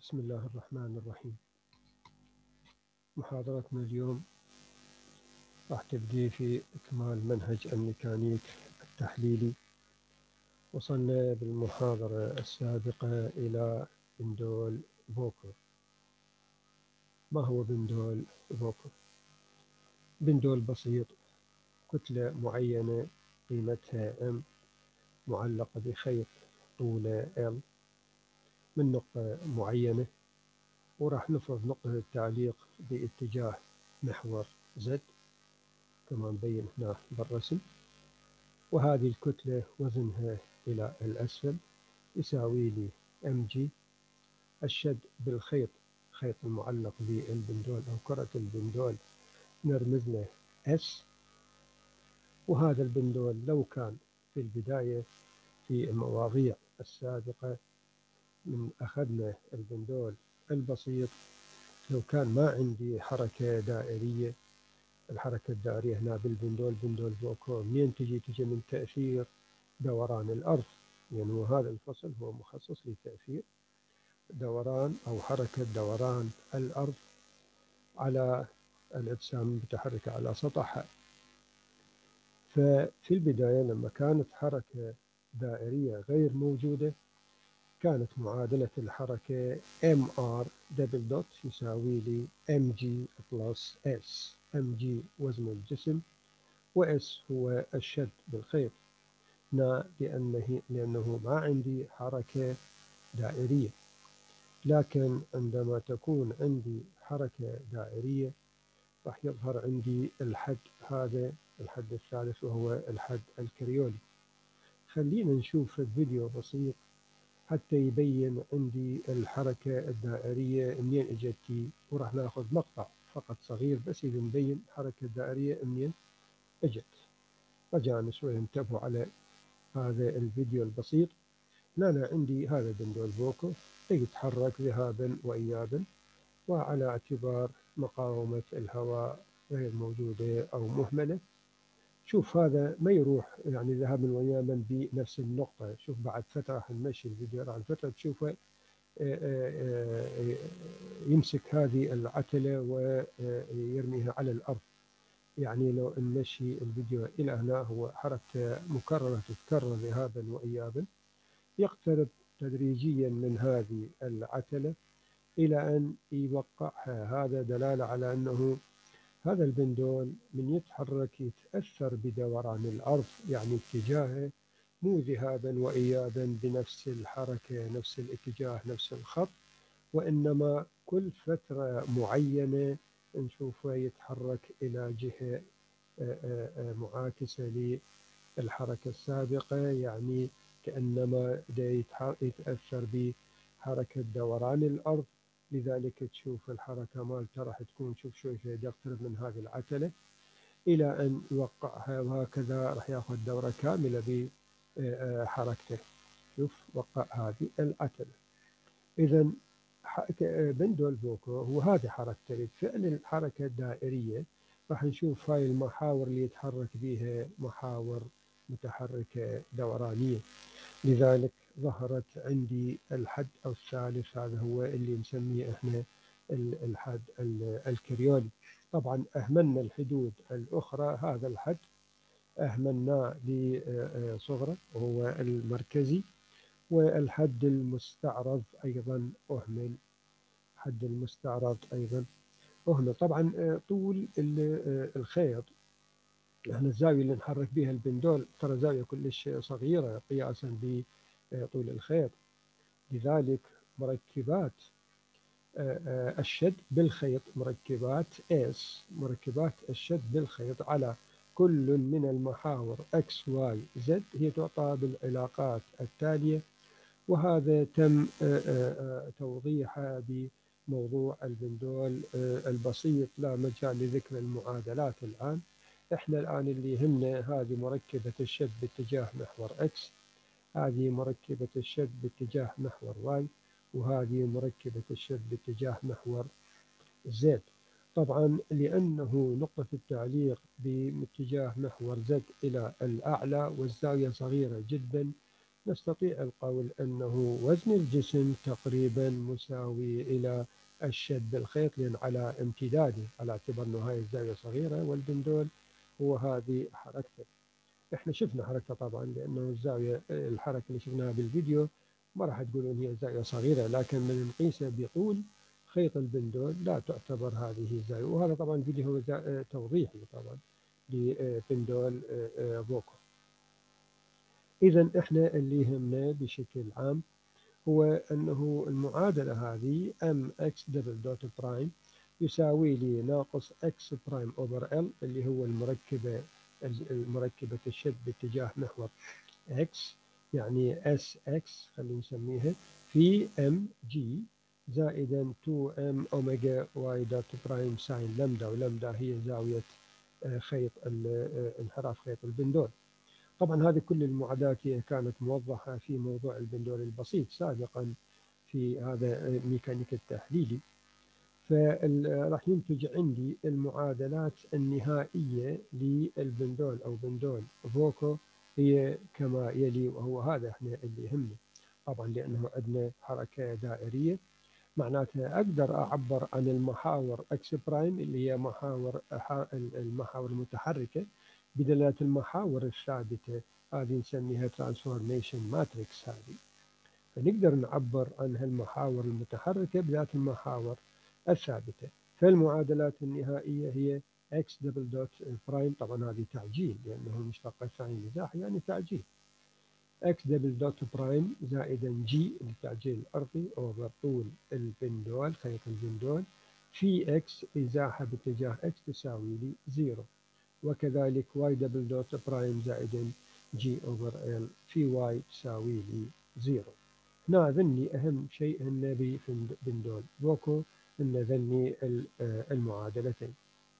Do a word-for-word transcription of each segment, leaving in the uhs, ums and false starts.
بسم الله الرحمن الرحيم. محاضرتنا اليوم راح تبدي في إكمال منهج الميكانيك التحليلي. وصلنا بالمحاضرة السابقة إلى بندول فوكر. ما هو بندول فوكر؟ بندول بسيط، كتلة معينة قيمتها M معلقة بخيط طوله L من نقطة معينة، وراح نفرض نقطة التعليق باتجاه محور Z كما مبين هنا بالرسم. وهذه الكتلة وزنها إلى الأسفل يساوي لي ام جي. الشد بالخيط، خيط المعلق بالبندول أو كرة البندول نرمز له اس. وهذا البندول لو كان في البداية في المواضيع السابقة من أخذنا البندول البسيط، لو كان ما عندي حركة دائرية، الحركة الدائرية هنا بالبندول بندول فوكو منين تجي؟ تجي من تأثير دوران الأرض، لأن يعني هذا الفصل هو مخصص لتأثير دوران أو حركة دوران الأرض على الأجسام المتحركة على سطحها. ففي البداية لما كانت حركة دائرية غير موجودة، كانت معادلة الحركة ام ار دبل دوت يساوي لي ام جي بلس اس. ام جي وزن الجسم، واس هو الشد بالخيط، لأنه لأنه ما عندي حركة دائرية. لكن عندما تكون عندي حركة دائرية راح يظهر عندي الحد، هذا الحد الثالث وهو الحد الكريولي. خلينا نشوف الفيديو بسيط حتى يبين عندي الحركة الدائرية منين اجتي، وراح ناخذ مقطع فقط صغير بس إذا نبين الحركة الدائرية منين اجت. رجعنا شوي انتبهوا على هذا الفيديو البسيط. هنا عندي هذا بندول فوكو يتحرك ذهابا وإيابا، وعلى اعتبار مقاومة الهواء غير موجودة أو مهملة. شوف هذا ما يروح يعني ذهابا وإيابا بنفس النقطة. شوف بعد فترة راح نمشي الفيديو، بعد فترة تشوفه يمسك هذه العتلة ويرميها على الأرض. يعني لو نمشي الفيديو إلى هنا، هو حركة مكررة تتكرر ذهابا وإيابا، يقترب تدريجيا من هذه العتلة إلى أن يوقعها. هذا دلالة على أنه هذا البندول من يتحرك يتأثر بدوران الأرض، يعني اتجاهه مو ذهابا وإيابا بنفس الحركة نفس الاتجاه نفس الخط، وإنما كل فترة معينة نشوفه يتحرك إلى جهة معاكسة للحركة السابقة، يعني كأنما يتأثر بحركة دوران الأرض. لذلك تشوف الحركة مالته راح تكون شوف شوي شوي يقترب من هذه العتلة إلى أن يوقعها، وهكذا راح ياخذ دورة كاملة بحركته. شوف وقع هذه العتلة. إذا بندول فوكو هو هذه حركته بالفعل الحركة الدائرية. راح نشوف هاي المحاور اللي يتحرك بها محاور متحركة دورانية، لذلك ظهرت عندي الحد أو الثالث، هذا هو اللي نسميه احنا الحد الكريولي. طبعا أهملنا الحدود الأخرى، هذا الحد أهملناه لصغره وهو المركزي، والحد المستعرض أيضا أهمل. حد المستعرض أيضا أهمل. طبعا طول الخيط، احنا الزاوية اللي نحرك بها البندول ترى زاوية كلش صغيرة قياسا بطول الخيط. لذلك مركبات الشد بالخيط، مركبات S، مركبات الشد بالخيط على كل من المحاور X Y Z هي تعطى بالعلاقات التالية، وهذا تم توضيحه بموضوع البندول البسيط، لا مجال لذكر المعادلات الآن. احنا الآن اللي يهمنا هذه مركبة الشد باتجاه محور X، هذه مركبة الشد باتجاه محور Y، وهذه مركبة الشد باتجاه محور Z. طبعا لأنه نقطة التعليق باتجاه محور Z إلى الأعلى والزاوية صغيرة جدا، نستطيع القول أنه وزن الجسم تقريبا مساوي إلى الشد بالخيط، لأن على امتداده على اعتبار أنه هاي الزاوية صغيرة والبندول هو هذه حركته. احنا شفنا حركته طبعا، لأنه الزاوية الحركة اللي شفناها بالفيديو ما راح تقولون هي زاوية صغيرة، لكن من نقيسه بطول خيط البندول لا تعتبر هذه الزاوية. وهذا طبعا فيديو هو توضيحي طبعا لبندول فوكو. إذا إحنا اللي يهمنا بشكل عام هو أنه المعادلة هذه ام اكس دبل دوت برايم يساوي لي ناقص اكس برايم اوفر ال اللي هو المركبة المركبة الشد باتجاه محور اكس، يعني اس اكس خلينا نسميها، في ام جي زائدا تو ام اوميجا واي دوت برايم ساين لمدا، ولمدا هي زاوية خيط انحراف خيط البندول. طبعا هذه كل المعادلات هي كانت موضحة في موضوع البندول البسيط سابقا في هذا الميكانيك التحليلي. فراح ينتج عندي المعادلات النهائية للبندول أو بندول فوكو هي كما يلي، وهو هذا احنا اللي يهمنا طبعا، لأنه عندنا حركة دائرية، معناتها أقدر أعبر عن المحاور اكس برايم اللي هي محاور المحاور المتحركة بدلالة المحاور الثابتة، هذه نسميها ترانسفورميشن ماتريكس هذه. فنقدر نعبر عن هالمحاور المتحركة بذات المحاور الثابتة. فالمعادلات النهائية هي x دبل دوت برايم، طبعا هذه تعجيل لأنه المشتق الثاني مزاح يعني تعجيل، x دبل دوت برايم زائدا جي للتعجيل الأرضي أوفر طول البندول خيط البندول في x إزاحة باتجاه x تساوي لي زيرو، وكذلك y دبل دوت برايم زائدا جي أوفر ال في y تساوي لي زيرو. هنا ذني أهم شيء هن بندول فوكو، هن ذني المعادلتين.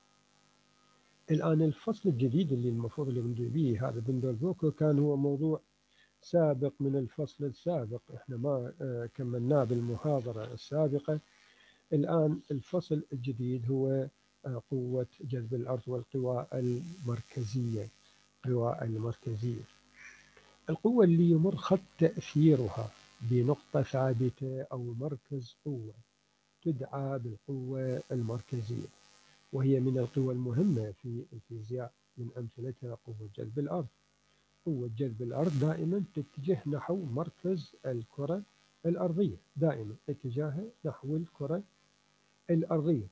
الآن الفصل الجديد اللي المفروض اللي بندوي به هذا بندول فوكو كان هو موضوع سابق من الفصل السابق، احنا ما كملناه بالمحاضرة السابقة. الآن الفصل الجديد هو قوة جذب الأرض والقوى المركزية. القوى المركزية القوة اللي يمر خط تأثيرها بنقطة ثابتة أو مركز قوة تدعى بالقوة المركزية، وهي من القوى المهمة في الفيزياء، من أمثلتها قوة جذب الأرض. قوة جذب الأرض دائما تتجه نحو مركز الكرة الأرضية، دائما اتجاهها نحو الكرة الأرضية.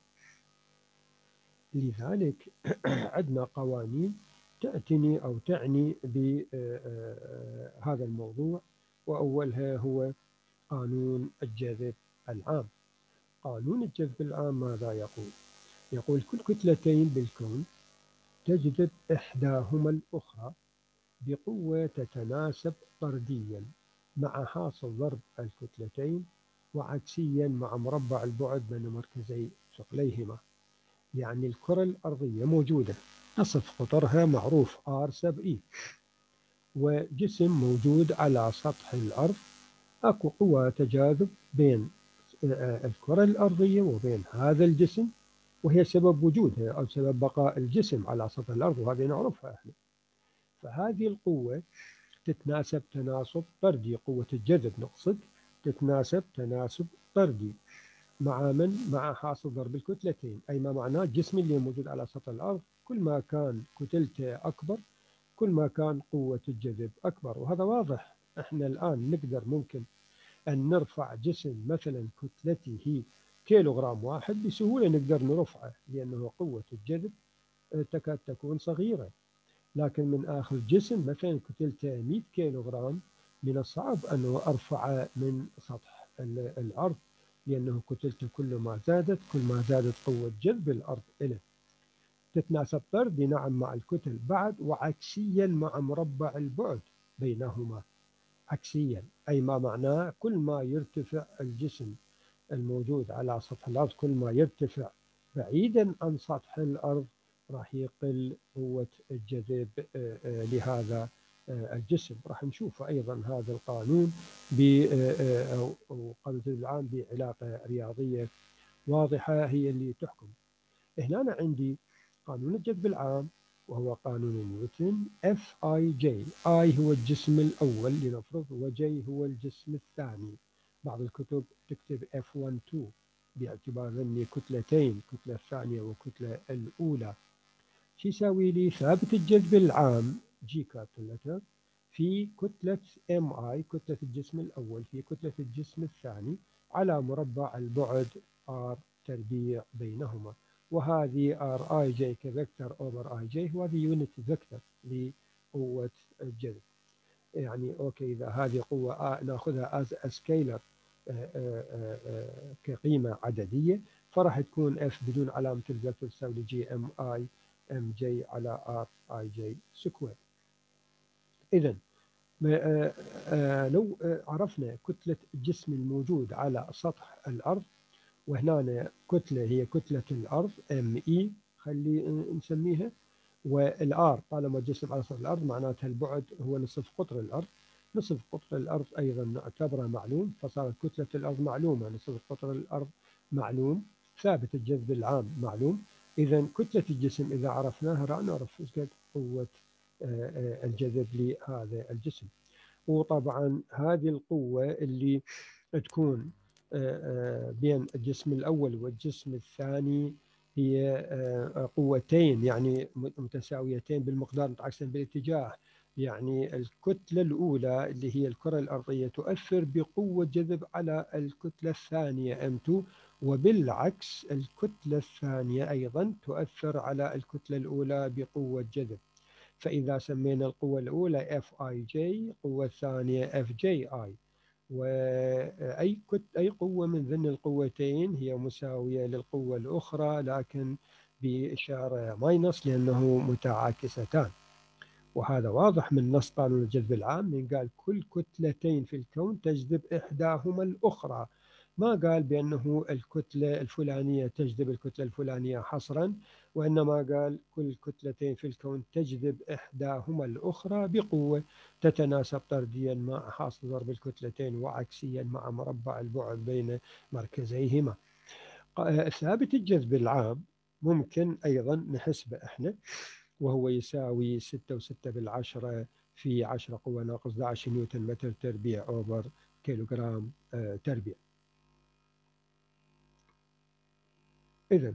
لذلك عندنا قوانين تأتني أو تعني بهذا الموضوع، وأولها هو قانون الجذب العام. قانون الجذب العام ماذا يقول؟ يقول كل كتلتين بالكون تجذب إحداهما الأخرى بقوة تتناسب طرديا مع حاصل ضرب الكتلتين، وعكسيا مع مربع البعد بين مركزي ثقليهما. يعني الكرة الأرضية موجودة نصف قطرها معروف آر سب إي، وجسم موجود على سطح الأرض، أكو قوة تجاذب بين الكرة الأرضية وبين هذا الجسم، وهي سبب وجودها أو سبب بقاء الجسم على سطح الأرض، وهذه نعرفها احنا. فهذه القوة تتناسب تناسب طردي، قوة الجذب نقصد تتناسب تناسب طردي مع من؟ مع حاصل ضرب الكتلتين، أي ما معناه الجسم اللي موجود على سطح الأرض كل ما كان كتلته أكبر كل ما كان قوة الجذب أكبر. وهذا واضح، احنا الآن نقدر ممكن أن نرفع جسم مثلا كتلته كيلوغرام واحد بسهولة، نقدر نرفعه لأنه قوة الجذب تكاد تكون صغيرة. لكن من آخر جسم مثلا كتلته مئة كيلوغرام من الصعب أنه أرفعه من سطح الأرض، لأنه كتلته كل ما زادت كل ما زادت قوة جذب الأرض إليه. تتناسب طردي نعم مع الكتل بعد، وعكسيا مع مربع البعد بينهما. عكسيا أي ما معناه كل ما يرتفع الجسم الموجود على سطح الأرض كل ما يرتفع بعيدا عن سطح الأرض راح يقل قوة الجذب لهذا الجسم. راح نشوف أيضا هذا القانون قانون الجذب العام بعلاقة رياضية واضحة هي اللي تحكم. هنا أنا عندي قانون الجذب العام وهو قانون نيوتن اف اي جي. اي هو الجسم الأول لنفرض، وجي هو الجسم الثاني. بعض الكتب تكتب اف واحد اتنين باعتبار ذني كتلتين، كتلة الثانية وكتلة الأولى. شو يساوي لي؟ ثابت الجذب العام جي كابيتال في كتلة ام اي، كتلة الجسم الأول في كتلة الجسم الثاني، على مربع البعد ار تربيع بينهما. وهذه ار اي جي كفكتور اوفر اي جي، وهذه يونت فيكتور لقوة الجذب. يعني اوكي، اذا هذه قوة آه ناخذها از سكيلر كقيمة عددية، فراح تكون اف بدون علامة الفيكتور تساوي جي ام اي ام جي على ار اي جي سكوير. اذا لو عرفنا كتلة الجسم الموجود على سطح الارض، وهنا كتلة هي كتلة الارض ام اي خلي نسميها، والآر طالما الجسم على سطح الأرض معناتها البعد هو نصف قطر الأرض. نصف قطر الأرض أيضا نعتبره معلوم، فصارت كتلة الأرض معلومة، نصف قطر الأرض معلوم، ثابت الجذب العام معلوم. إذا كتلة الجسم إذا عرفناها راح نعرف إيش قد قوة الجذب لهذا الجسم. وطبعا هذه القوة اللي تكون بين الجسم الأول والجسم الثاني هي قوتين يعني متساويتين بالمقدار متعكسين بالاتجاه. يعني الكتلة الأولى اللي هي الكرة الأرضية تؤثر بقوة جذب على الكتلة الثانية إم تو، وبالعكس الكتلة الثانية أيضا تؤثر على الكتلة الأولى بقوة جذب. فإذا سمينا القوة الأولى اف اي جي، القوة الثانية اف جي اي، وأي كت أي قوة من ذن القوتين هي مساوية للقوة الأخرى لكن بإشارة ماينس لأنه متعاكستان. وهذا واضح من نص قانون الجذب العام، من قال كل كتلتين في الكون تجذب إحداهما الأخرى. ما قال بأنه الكتلة الفلانية تجذب الكتلة الفلانية حصرا، وإنما قال كل كتلتين في الكون تجذب إحداهما الأخرى بقوة تتناسب طرديا مع حاصل ضرب الكتلتين وعكسيا مع مربع البعد بين مركزيهما. ثابت الجذب العام ممكن أيضا نحسبه إحنا، وهو يساوي ستة وستة بالعشرة في عشرة قوة ناقص احد عشر نيوتن متر تربيع أوفر كيلوغرام تربيع. إذا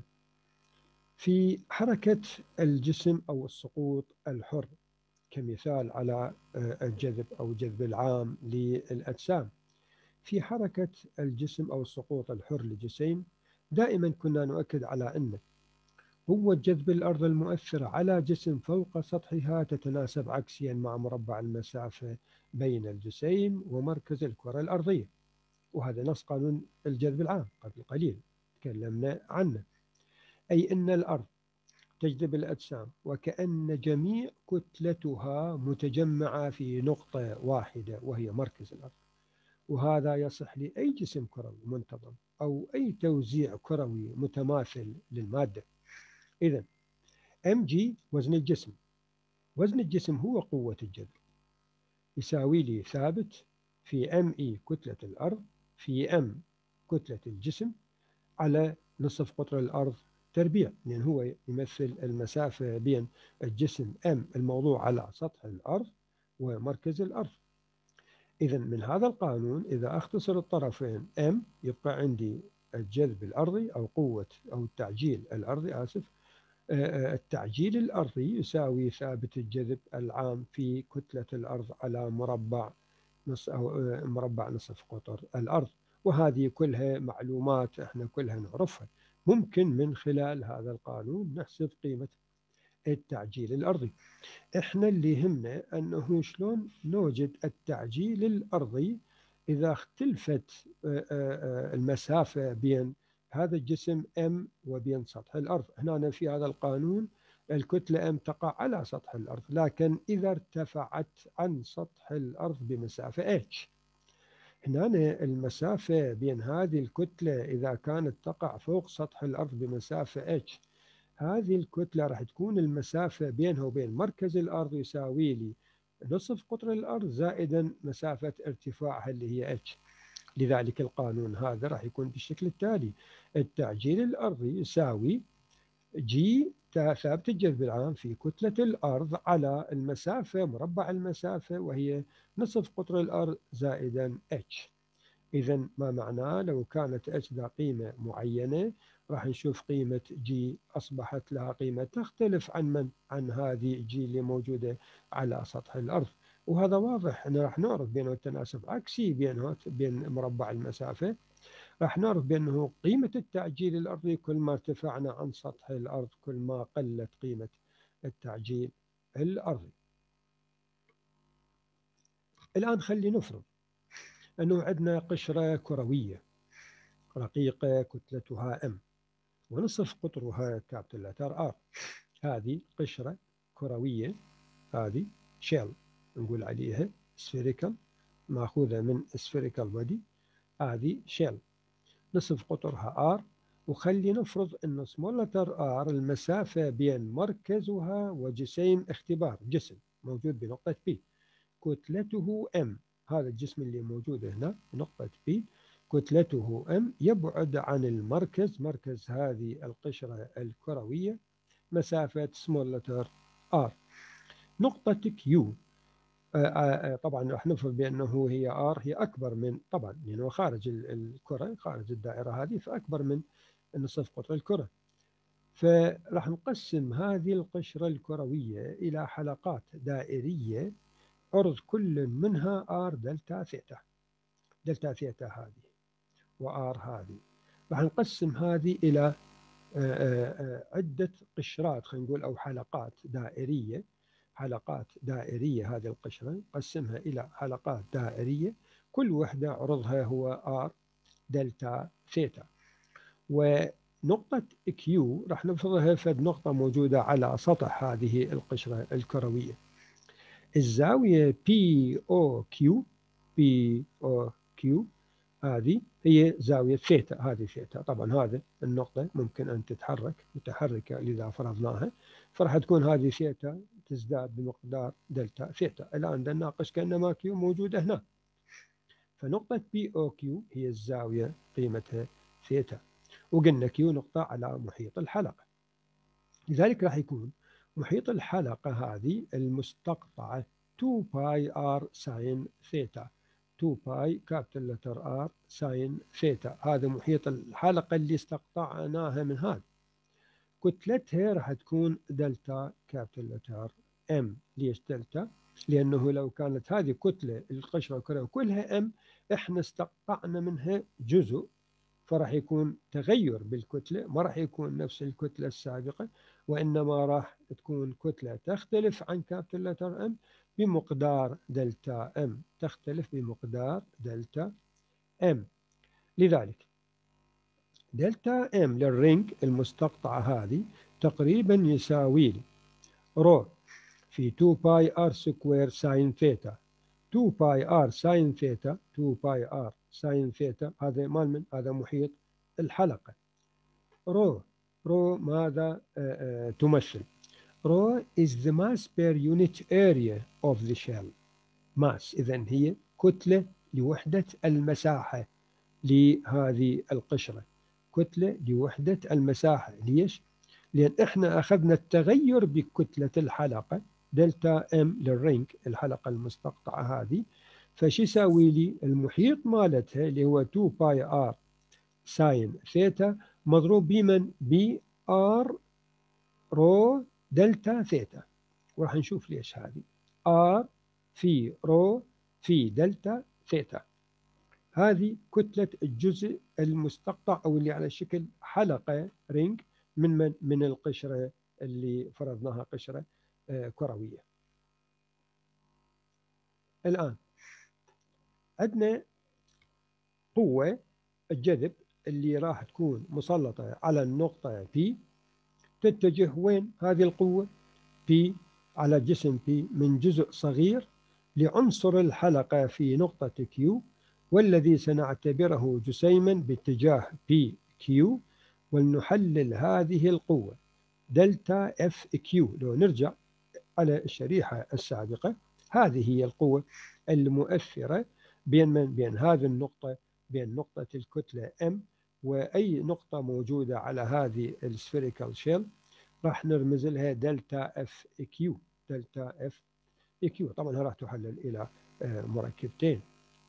في حركة الجسم أو السقوط الحر كمثال على الجذب أو الجذب العام للأجسام، في حركة الجسم أو السقوط الحر للجسيم دائما كنا نؤكد على أن قوة جذب الأرض المؤثرة على جسم فوق سطحها تتناسب عكسيا مع مربع المسافة بين الجسيم ومركز الكرة الأرضية. وهذا نص قانون الجذب العام قبل قليل تكلمنا عنه، أي أن الأرض تجذب الأجسام وكأن جميع كتلتها متجمعة في نقطة واحدة وهي مركز الأرض. وهذا يصح لأي جسم كروي منتظم أو أي توزيع كروي متماثل للمادة. إذا ام جي وزن الجسم، وزن الجسم هو قوة الجذب، يساوي لي ثابت في ام اي كتلة الأرض في ام كتلة الجسم على نصف قطر الأرض تربيع، لأن يعني هو يمثل المسافة بين الجسم ام الموضوع على سطح الأرض ومركز الأرض. إذا من هذا القانون إذا أختصر الطرفين ام يبقى عندي الجذب الأرضي أو قوة أو التعجيل الأرضي آسف التعجيل الأرضي يساوي ثابت الجذب العام في كتلة الأرض على مربع نص أو مربع نصف قطر الأرض. وهذه كلها معلومات احنا كلها نعرفها، ممكن من خلال هذا القانون نحسب قيمة التعجيل الأرضي. احنا اللي يهمنا أنه شلون نوجد التعجيل الأرضي إذا اختلفت المسافة بين هذا الجسم M وبين سطح الأرض. هنا في هذا القانون الكتلة M تقع على سطح الأرض، لكن إذا ارتفعت عن سطح الأرض بمسافة H، هنا المسافة بين هذه الكتلة إذا كانت تقع فوق سطح الأرض بمسافة H، هذه الكتلة راح تكون المسافة بينها وبين مركز الأرض يساوي لي نصف قطر الأرض زائدا مسافة ارتفاعها اللي هي H. لذلك القانون هذا راح يكون بالشكل التالي: التعجيل الأرضي يساوي جي ثابت الجاذب العام في كتلة الأرض على المسافة مربع المسافة، وهي نصف قطر الأرض زائدا اتش. إذا ما معناه لو كانت اتش ذا قيمة معينة، راح نشوف قيمة جي أصبحت لها قيمة تختلف عن من عن هذه جي اللي موجودة على سطح الأرض. وهذا واضح أن راح نعرف بأنه التناسب عكسي بين بين مربع المسافة. راح نعرف بأنه قيمة التعجيل الأرضي كل ما ارتفعنا عن سطح الأرض كل ما قلت قيمة التعجيل الأرضي. الآن خلي نفرض أنه عندنا قشرة كروية رقيقة كتلتها M ونصف قطرها كابيتال لتر R. هذه قشرة كروية، هذه شيل نقول عليها spherical، مأخوذة من spherical body. هذه شيل نصف قطرها R، وخلي نفرض أن small letter R المسافة بين مركزها وجسيم اختبار، جسم موجود بنقطة P كتلته M. هذا الجسم اللي موجود هنا نقطة P كتلته M يبعد عن المركز، مركز هذه القشرة الكروية، مسافة small letter R. نقطة Q طبعا راح نفرض بأنه هي R هي أكبر من، طبعا لأنه خارج الكرة خارج الدائرة هذه، فأكبر من نصف قطر الكرة. فراح نقسم هذه القشرة الكروية إلى حلقات دائرية عرض كل منها R دلتا ثيتا، دلتا ثيتا هذه وآر هذه. راح نقسم هذه إلى عدة قشرات خلينا نقول أو حلقات دائرية، حلقات دائرية. هذه القشرة نقسمها إلى حلقات دائرية كل وحدة عرضها هو R دلتا ثيتا. ونقطة Q راح نفرضها فد نقطة موجودة على سطح هذه القشرة الكروية. الزاوية بي أو كيو، بي أو كيو هذه هي زاوية ثيتا، هذه ثيتا. طبعا هذه النقطة ممكن أن تتحرك متحركة لذا فرضناها، فراح تكون هذه ثيتا تزداد بمقدار دلتا ثيتا. الآن نناقش كأنما كيو موجودة هنا، فنقطة بي أو كيو هي الزاوية قيمتها ثيتا، وقلنا كيو نقطة على محيط الحلقة، لذلك راح يكون محيط الحلقة هذه المستقطعة تو باي آر ساين ثيتا، تو باي كابيتال لتر آر ساين ثيتا. هذا محيط الحلقة اللي استقطعناها من هذا. كتلتها راح تكون دلتا كابيتال لتر ام. ليش دلتا؟ لأنه لو كانت هذه كتلة القشرة الكروية كلها ام، احنا استقطعنا منها جزء، فراح يكون تغير بالكتلة، ما راح يكون نفس الكتلة السابقة، وإنما راح تكون كتلة تختلف عن كابيتال لتر ام بمقدار دلتا ام، تختلف بمقدار دلتا ام. لذلك دلتا ام للرينج المستقطعة هذه تقريبا يساوي رو في تو باي ار سكوير ساين ثيتا، تو باي ار ساين ثيتا، تو باي ار ساين ثيتا. هذا مال من؟ هذا محيط الحلقة. رو رو ماذا آه آه تمثل؟ رو is the mass per unit area of the shell. mass إذن هي كتلة لوحدة المساحة لهذه القشرة، كتلة لوحدة المساحة. ليش؟ لأن إحنا أخذنا التغير بكتلة الحلقة دلتا ام للرينج الحلقة المستقطعة هذه، فشي يساوي لي المحيط مالتها اللي هو تو باي ار ساين ثيتا مضروب بمن؟ بي ار رو دلتا ثيتا. وراح نشوف ليش هذه ار في رو في دلتا ثيتا. هذه كتلة الجزء المستقطع أو اللي على شكل حلقة رينج من من من القشرة اللي فرضناها قشرة كروية. الآن عندنا قوة الجذب اللي راح تكون مسلطة على النقطة P، تتجه وين هذه القوة؟ P على جسم P من جزء صغير لعنصر الحلقة في نقطة Q، والذي سنعتبره جسيما باتجاه بي كيو، ولنحلل هذه القوة دلتا اف كيو. لو نرجع على الشريحة السابقة، هذه هي القوة المؤثرة بين من؟ بين هذه النقطة، بين نقطة الكتلة M وأي نقطة موجودة على هذه السفيريكال شيل. راح نرمز لها دلتا اف كيو، دلتا اف كيو. طبعا راح تحلل إلى مركبتين،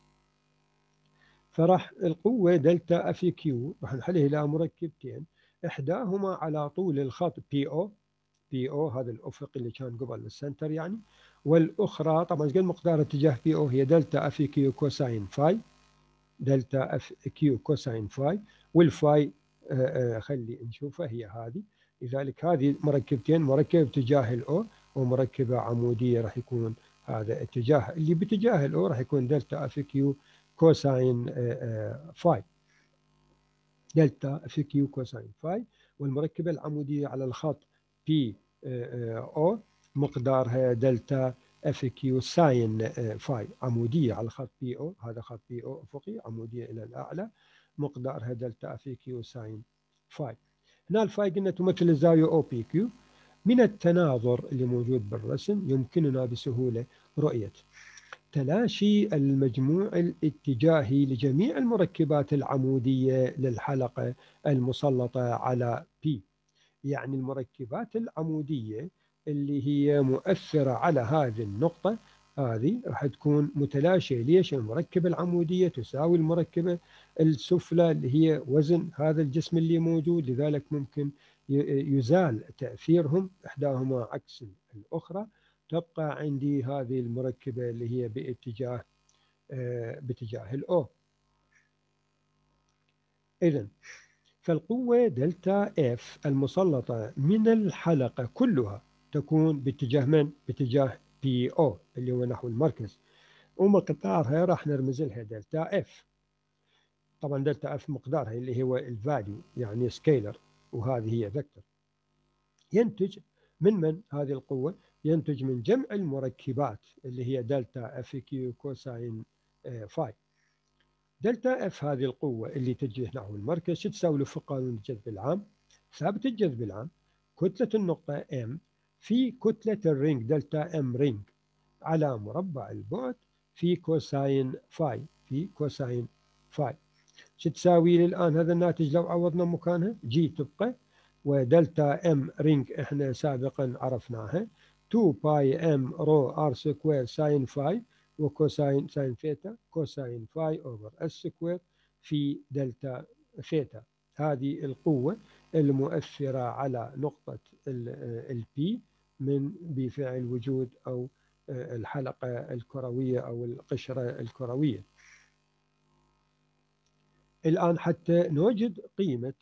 فراح القوة دلتا اف كيو راح نحلها إلى مركبتين، إحداهما على طول الخط بي او، بي او هذا الأفق اللي كان قبل السنتر يعني، والأخرى طبعا قد مقدار اتجاه بي او هي دلتا اف كيو كوساين فاي، دلتا اف كيو كوساين فاي، والفاي آه آه خلي نشوفها هي هذه. لذلك هذه مركبتين، مركبة باتجاه الاو ومركبة عمودية راح يكون هذا اتجاه اللي باتجاه الاو راح يكون دلتا اف كيو كوساين آه آه فاي، دلتا اف كيو كوساين فاي. والمركبة العمودية على الخط بي او مقدارها دلتا اف كيو ساين فاي، عمودية على الخط بي او، هذا خط بي او افقي عمودية الى الاعلى، مقدارها دلتا اف كيو ساين فاي. هنا الفاي قلنا تمثل الزاوية او بي كيو. من التناظر اللي موجود بالرسم يمكننا بسهولة رؤية تلاشي المجموع الاتجاهي لجميع المركبات العمودية للحلقة المسلطة على P. يعني المركبات العمودية اللي هي مؤثرة على هذه النقطة هذه راح تكون متلاشية. ليش؟ المركبة العمودية تساوي المركبة السفلى اللي هي وزن هذا الجسم اللي موجود، لذلك ممكن يزال تأثيرهم إحداهما عكس الأخرى، تبقى عندي هذه المركبة اللي هي باتجاه آه باتجاه الأو. إذن فالقوة دلتا اف المسلطة من الحلقة كلها تكون باتجاه من؟ باتجاه بي او اللي هو نحو المركز، ومقدارها راح نرمز لها دلتا اف. طبعا دلتا اف مقدارها اللي هو الفاليو يعني سكيلر، وهذه هي فيكتور. ينتج من من هذه القوة؟ ينتج من جمع المركبات اللي هي دلتا اف كيو كوساين فاي. دلتا اف هذه القوة اللي تجي نحو المركز شو تساوي له في قانون الجذب العام؟ ثابت الجذب العام كتلة النقطة M في كتلة الرينج دلتا ام رينج على مربع البعد في كوساين فاي، في كوساين فاي. شو تساوي لي الآن هذا الناتج لو عوضنا مكانها؟ جي تبقى، ودلتا ام رينج احنا سابقا عرفناها تو باي ام رو ار سكوير ساين فاي، وكوساين ساين ثيتا كوساين فاي اوفر اس سكوير في دلتا ثيتا. هذه القوة المؤثرة على نقطة البي من بفعل وجود أو الحلقة الكروية أو القشرة الكروية. الآن حتى نوجد قيمة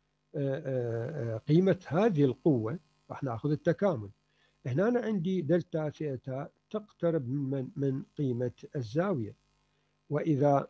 قيمة هذه القوة راح ناخذ التكامل. هنا أنا عندي دلتا ثيتا تقترب من من قيمة الزاوية، وإذا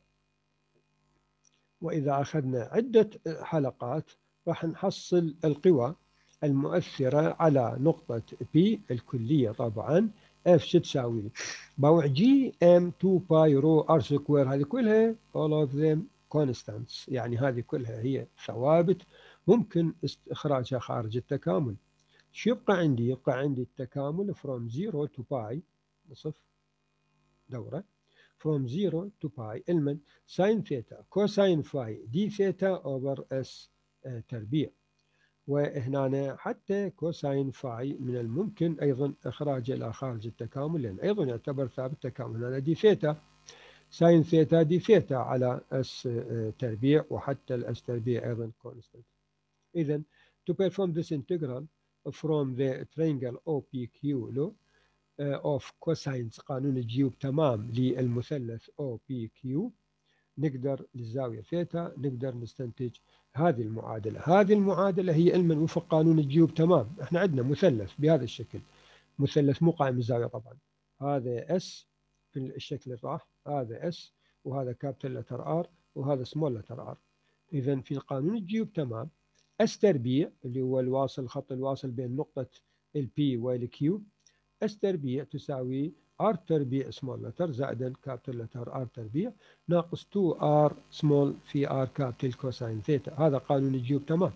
وإذا أخذنا عدة حلقات راح نحصل القوى المؤثرة على نقطة P الكلية طبعا F شو تساوي لي؟ بوع جي ام تو باي رو ار سكوير، هذه كلها all of them constants، يعني هذه كلها هي ثوابت ممكن استخراجها خارج التكامل. شو يبقى عندي؟ يبقى عندي التكامل from zero to pi نصف دورة from zero to pi المن ساين ثيتا كوساين فاي دي ثيتا اوفر اس تربيع. وهنا حتى كوساين فاي من الممكن ايضا اخراجه الى خارج التكامل، لان ايضا يعتبر ثابت تكامل. هنا دي ثيتا ساين ثيتا دي ثيتا على اس تربيع، وحتى الاس تربيع ايضا كونستانت. اذا to perform this integral from the triangle O P Q law of cosines قانون الجيوب تمام للمثلث O P Q، نقدر للزاوية ثيتا نقدر نستنتج هذه المعادلة. هذه المعادلة هي علما وفق قانون الجيوب تمام. احنا عندنا مثلث بهذا الشكل، مثلث مو قائم الزاوية طبعا، هذا اس في الشكل الراح، هذا اس وهذا كابيتال لتر ار وهذا سمول لتر ار. اذا في قانون الجيوب تمام اس تربيع اللي هو الواصل الخط الواصل بين نقطة البي والكيو، اس تربيع تساوي ار تربيع سمول لتر زائدا كابيتال لتر ار تربيع ناقص تو ار سمول في ار كابيتال كوساين ثيتا. هذا قانون الجيوب تمام.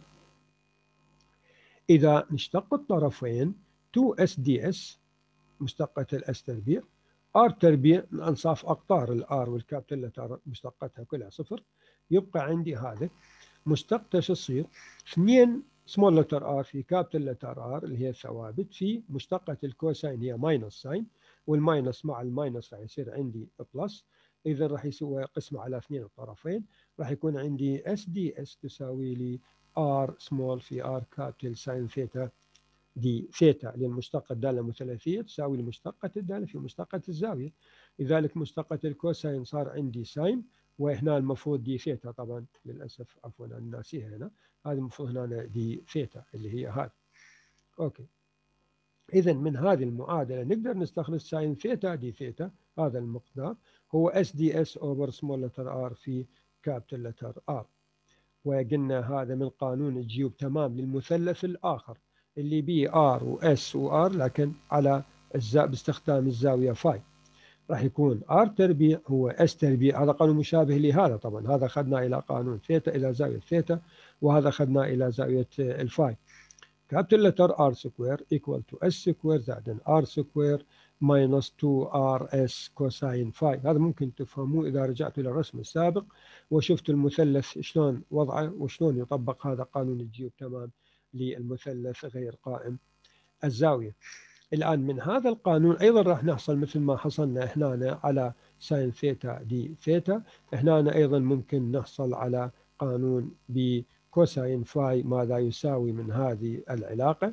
إذا نشتق الطرفين تو اس دي اس مشتقة الاس تربيع ار تربيع من انصاف اقطار الار والكابيتال لتر مشتقتها كلها صفر، يبقى عندي هذا مشتقته شو تصير؟ اثنين سمول لتر ار في كابيتال لتر ار اللي هي ثوابت في مشتقة الكوساين هي ماينس ساين، والماينس مع الماينس راح يصير عندي بلس، إذا راح يسوي قسمة على اثنين الطرفين، راح يكون عندي اس دي اس تساوي لي ار سمول في ار كابيتال ساين ثيتا دي ثيتا، للمشتقة الدالة المثلثية تساوي المشتقة الدالة في مشتقة الزاوية، لذلك مشتقة الكوساين صار عندي ساين، وهنا المفروض دي ثيتا، طبعا للأسف عفوا أنا ناسيها هنا، هذه المفروض هنا دي ثيتا اللي هي هذه. أوكي، إذا من هذه المعادلة نقدر نستخلص ساين ثيتا دي ثيتا، هذا المقدار هو اس دي اس اوفر سمول لتر ار في كابيتال لتر ار، وقلنا هذا من قانون الجيوب تمام للمثلث الآخر اللي بيه ار واس وار لكن على الزا باستخدام الزاوية فاي، راح يكون ار تربيع هو اس تربيع، هذا قانون مشابه لهذا، طبعا هذا أخذنا إلى قانون ثيتا إلى زاوية ثيتا، وهذا أخذنا إلى زاوية الفاي. كابيتال لتر ار سكوير ايكوال تو اس سكوير زائد ار سكوير ماينس تو ار اس كوساين فاي، هذا ممكن تفهموه إذا رجعتوا إلى الرسم السابق وشفتوا المثلث شلون وضعه وشلون يطبق هذا قانون الجيوب تمام للمثلث غير قائم الزاوية. الآن من هذا القانون أيضا راح نحصل مثل ما حصلنا هنا على ساين ثيتا دي ثيتا، هنا أيضا ممكن نحصل على قانون بكوساين فاي ماذا يساوي من هذه العلاقة،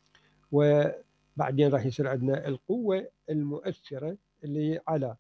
وبعدين راح يصير عندنا القوة المؤثرة اللي على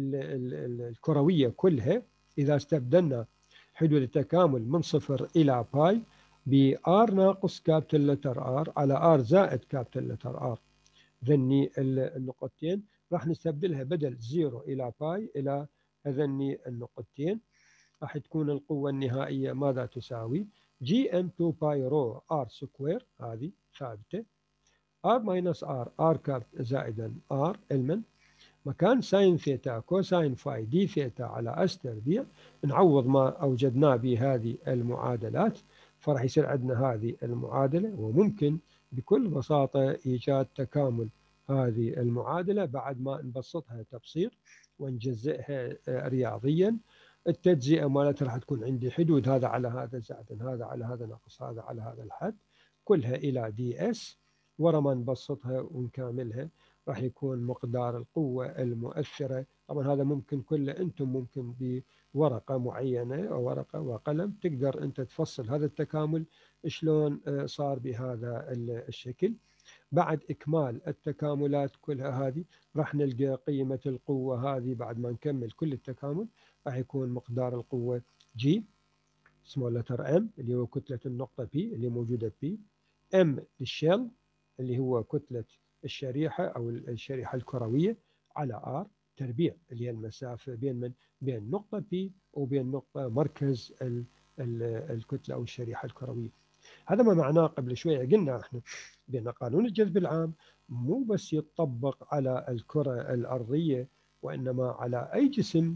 الكروية كلها إذا استبدلنا حدود التكامل من صفر إلى باي بآر ناقص كابيتال لتر آر على آر زائد كابيتال لتر آر، ذني النقطتين راح نستبدلها بدل زيرو إلى باي إلى هذني النقطتين، راح تكون القوة النهائية ماذا تساوي جي ام تو باي رو ار سكوير، هذه ثابتة، ار ماينس ار ار كاب زائدا ار المن مكان ساين ثيتا كوساين فاي دي ثيتا على اس تربيع، نعوض ما أوجدناه بهذه المعادلات، فراح يصير عندنا هذه المعادلة، وممكن بكل بساطة إيجاد تكامل هذه المعادلة بعد ما نبسطها تبسيط ونجزئها رياضيا. التجزئة مالتها راح تكون عندي حدود هذا على هذا زائد هذا على هذا ناقص هذا على هذا الحد كلها إلى دي اس، ورا ما نبسطها ونكاملها راح يكون مقدار القوة المؤثرة، طبعا هذا ممكن كله أنتم ممكن بورقة معينة أو ورقة وقلم تقدر أنت تفصل هذا التكامل شلون صار بهذا الشكل. بعد إكمال التكاملات كلها هذه راح نلقى قيمة القوة هذه بعد ما نكمل كل التكامل راح يكون مقدار القوة G سمول لتر M اللي هو كتلة النقطة P اللي موجودة P، M للشيل اللي هو كتلة الشريحة أو الشريحة الكروية على R تربيع اللي هي المسافة بين من بين نقطة P وبين نقطة مركز ال ال الكتلة أو الشريحة الكروية. هذا ما معناه قبل شوية قلنا احنا بأن قانون الجذب العام مو بس يتطبق على الكرة الأرضية وإنما على أي جسم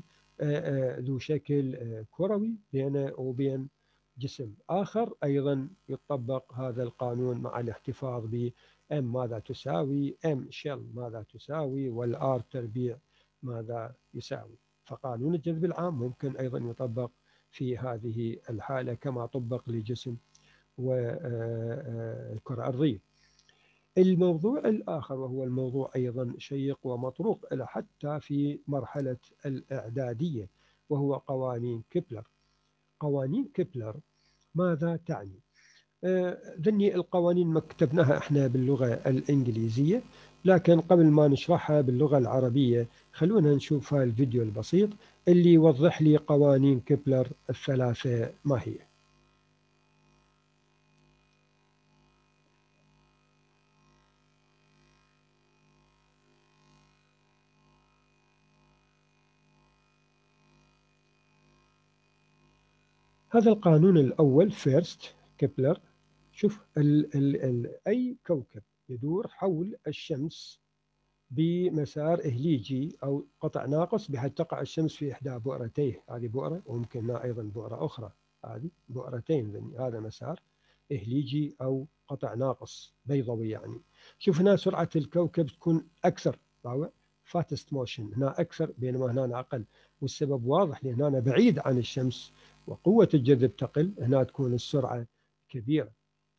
ذو شكل كروي بينه وبين جسم آخر أيضا يطبق هذا القانون مع الاحتفاظ ب M ماذا تساوي M شيل ماذا تساوي والآر تربيع ماذا يساوي. فقانون الجذب العام ممكن أيضا يطبق في هذه الحالة كما طبق لجسم والكرة الأرضية. الموضوع الآخر وهو الموضوع أيضا شيق ومطروق حتى في مرحلة الإعدادية وهو قوانين كيبلر. قوانين كيبلر ماذا تعني؟ ذني القوانين ما كتبناها احنا باللغة الإنجليزية، لكن قبل ما نشرحها باللغة العربية خلونا نشوف هاي الفيديو البسيط اللي يوضح لي قوانين كيبلر الثلاثة ما هي. هذا القانون الأول فيرست كيبلر، شوف ال ال ال أي كوكب يدور حول الشمس بمسار إهليجي أو قطع ناقص بحيث تقع الشمس في إحدى بؤرتيه، هذه بؤرة وممكن أيضا بؤرة أخرى، هذه بؤرتين، هذا مسار إهليجي أو قطع ناقص بيضوي يعني. شوف هنا سرعة الكوكب تكون أكثر فاتست موشن هنا أكثر بينما هنا أقل، والسبب واضح لأن هنا بعيد عن الشمس وقوة الجذب تقل، هنا تكون السرعة كبيرة.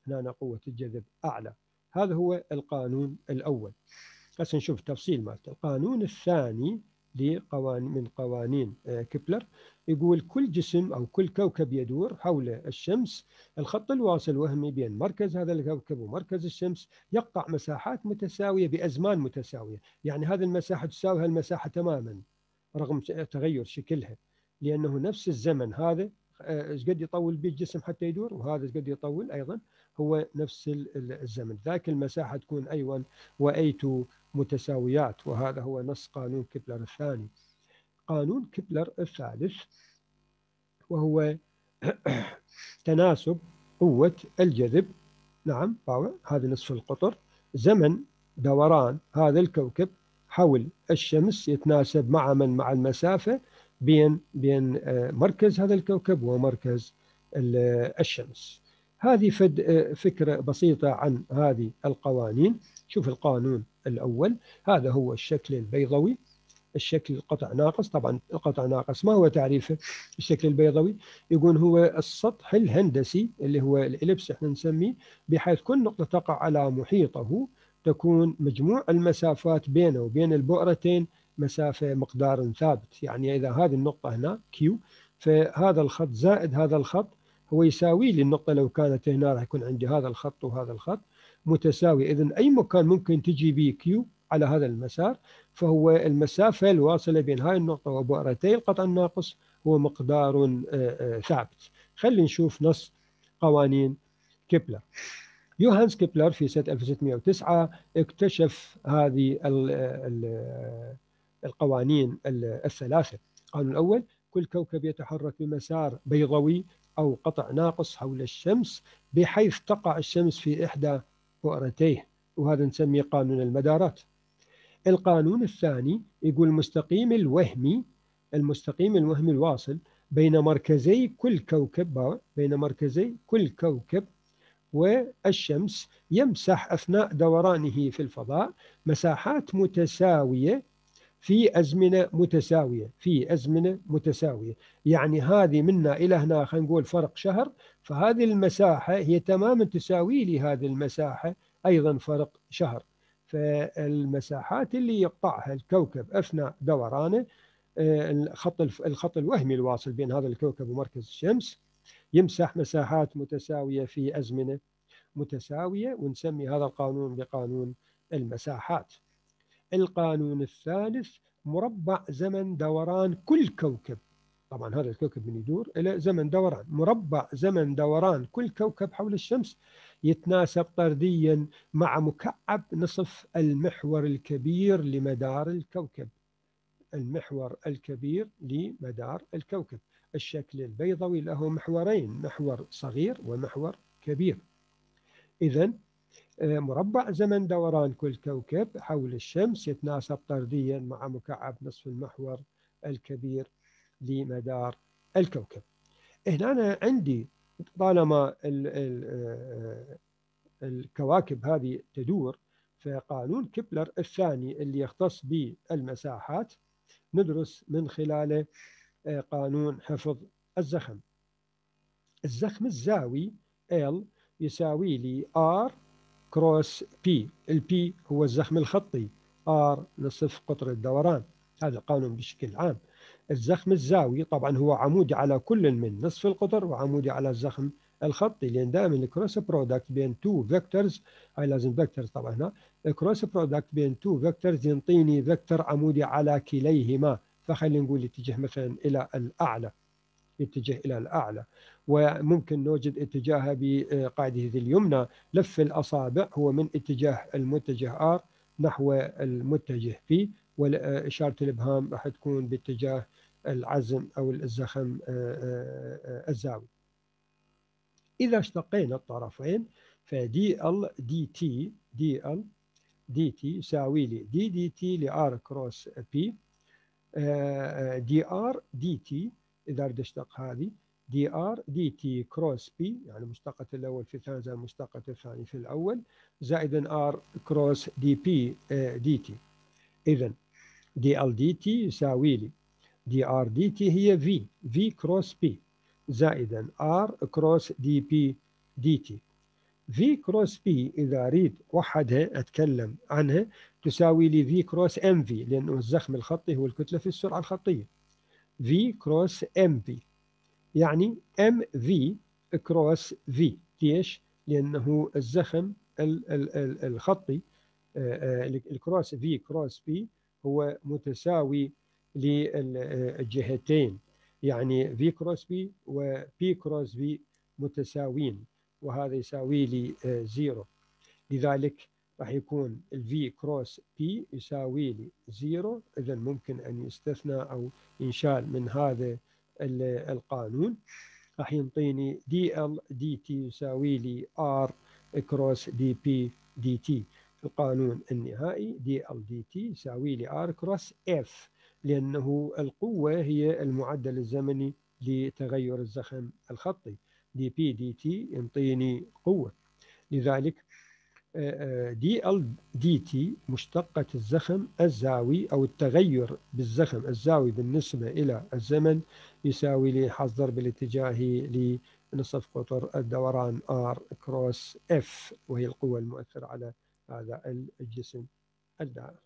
هنا قوة الجذب أعلى. هذا هو القانون الأول. هسه نشوف تفصيل مالته. القانون الثاني لقوانين من قوانين كيبلر يقول كل جسم أو كل كوكب يدور حول الشمس، الخط الواصل الوهمي بين مركز هذا الكوكب ومركز الشمس يقطع مساحات متساوية بأزمان متساوية. يعني هذه المساحة تساوي هالمساحة تماما رغم تغير شكلها، لأنه نفس الزمن هذا ايش قد يطول به الجسم حتى يدور، وهذا ايش قد يطول أيضا هو نفس الزمن. ذاك المساحة تكون أيضا وأيتو متساويات، وهذا هو نص قانون كيبلر الثاني. قانون كيبلر الثالث وهو تناسب قوة الجذب. نعم باور هذا نصف القطر. زمن دوران هذا الكوكب حول الشمس يتناسب مع من مع المسافة بين بين مركز هذا الكوكب ومركز الشمس. هذه فد فكرة بسيطة عن هذه القوانين. شوف القانون الأول، هذا هو الشكل البيضوي، الشكل القطع ناقص. طبعا القطع ناقص ما هو تعريفه؟ الشكل البيضوي يقول هو السطح الهندسي اللي هو الإليبس احنا نسميه، بحيث كل نقطة تقع على محيطه تكون مجموع المسافات بينه وبين البؤرتين مسافة مقدار ثابت. يعني إذا هذه النقطة هنا كيو، فهذا الخط زائد هذا الخط هو يساوي لي النقطة لو كانت هنا راح يكون عندي هذا الخط وهذا الخط متساوي. إذن أي مكان ممكن تجي به كيو على هذا المسار، فهو المسافة الواصلة بين هاي النقطة وبؤرتي القطع الناقص هو مقدار ثابت. خلينا نشوف نص قوانين كيبلر. يوهانس كيبلر في سنة ألف وستمئة وتسعة اكتشف هذه القوانين الثلاثة. القانون الأول، كل كوكب يتحرك بمسار بيضوي أو قطع ناقص حول الشمس بحيث تقع الشمس في إحدى بؤرتيه، وهذا نسميه قانون المدارات. القانون الثاني يقول المستقيم الوهمي، المستقيم الوهمي الواصل بين مركزي كل كوكب بين مركزي كل كوكب والشمس يمسح أثناء دورانه في الفضاء مساحات متساوية في أزمنة متساوية في أزمنة متساوية. يعني هذه منا إلى هنا خلينا نقول فرق شهر، فهذه المساحة هي تماما تساوي لي هذه المساحة أيضا فرق شهر. فالمساحات اللي يقطعها الكوكب أثناء دورانه، الخط الخط الوهمي الواصل بين هذا الكوكب ومركز الشمس يمسح مساحات متساوية في أزمنة متساوية، ونسمي هذا القانون بقانون المساحات. القانون الثالث، مربع زمن دوران كل كوكب. طبعا هذا الكوكب من يدور إلى زمن دوران، مربع زمن دوران كل كوكب حول الشمس يتناسب طرديا مع مكعب نصف المحور الكبير لمدار الكوكب. المحور الكبير لمدار الكوكب. الشكل البيضوي له محورين، محور صغير ومحور كبير. إذن مربع زمن دوران كل كوكب حول الشمس يتناسب طرديا مع مكعب نصف المحور الكبير لمدار الكوكب. هنا أنا عندي طالما ال ال الكواكب هذه تدور، فقانون كيبلر الثاني اللي يختص بالمساحات ندرس من خلاله قانون حفظ الزخم. الزخم الزاوي L يساوي لي R كروس P. البي هو الزخم الخطي، R نصف قطر الدوران. هذا القانون بشكل عام. الزخم الزاوي طبعا هو عمودي على كل من نصف القطر وعمودي على الزخم الخطي، لأن دائما الكروس برودكت بين تو فيكتورز، هاي لازم فيكتورز طبعا هنا، الكروس برودكت بين تو فيكتورز ينطيني فيكتور عمودي على كليهما. فخلينا نقول يتجه مثلا إلى الأعلى، يتجه إلى الأعلى. وممكن نوجد اتجاهها بقاعدة اليمنى، لف الأصابع هو من اتجاه المتجه R نحو المتجه P، وإشارة الإبهام راح تكون باتجاه العزم أو الزخم الزاوي. إذا اشتقينا الطرفين فدي ال دي تي دي ال دي تي يساوي لي دي دي تي لR كروس P دي ار دي تي. إذا أريد أشتق هذه دي ار دي تي كروس بي، يعني مشتقة الأول في الثاني زائد مشتقة الثاني في الأول، زائدا ار كروس دي بي دي تي. إذن دي ال دي تي يساوي لي دي ار دي تي هي في في كروس بي زائدا ار كروس دي بي دي تي. في كروس بي إذا أريد وحدها أتكلم عنها تساوي لي في كروس ام في، لأنه الزخم الخطي هو الكتلة في السرعة الخطية. في كروس ام في يعني ام في كروس في. ليش؟ لأنه الزخم ال ال ال الخطي الكروس في كروس بي هو متساوي للجهتين، يعني في كروس بي وبي كروس في متساويين، وهذا يساوي لي زيرو. لذلك راح يكون الفي كروس بي يساوي لي زيرو. إذا ممكن أن يستثنى أو ينشال من هذا القانون، راح ينطيني دي ال دي تي يساوي لي ار كروس دي بي دي تي. القانون النهائي دي ال دي تي يساوي لي ار كروس اف، لأنه القوة هي المعدل الزمني لتغير الزخم الخطي. دي بي دي تي ينطيني قوة. لذلك دي ال دي تي مشتقة الزخم الزاوي أو التغير بالزخم الزاوي بالنسبة إلى الزمن يساوي لي حاصل ضرب الاتجاهي لنصف قطر الدوران R كروس F، وهي القوة المؤثرة على هذا الجسم الدائر.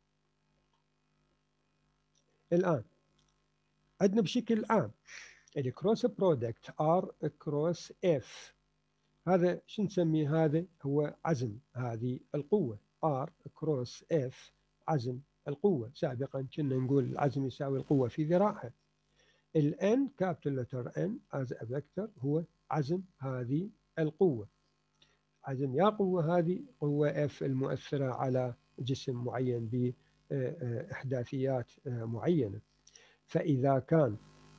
الآن عندنا بشكل عام الكروس برودكت R كروس F، هذا شو نسميه؟ هذا هو عزم هذه القوة R كروس F، عزم القوة. سابقا كنا نقول العزم يساوي القوة في ذراعها. ال N capital letter N as a vector هو عزم هذه القوة. عزم يا قوة هذه قوة F المؤثرة على جسم معين بإحداثيات معينة. فإذا كان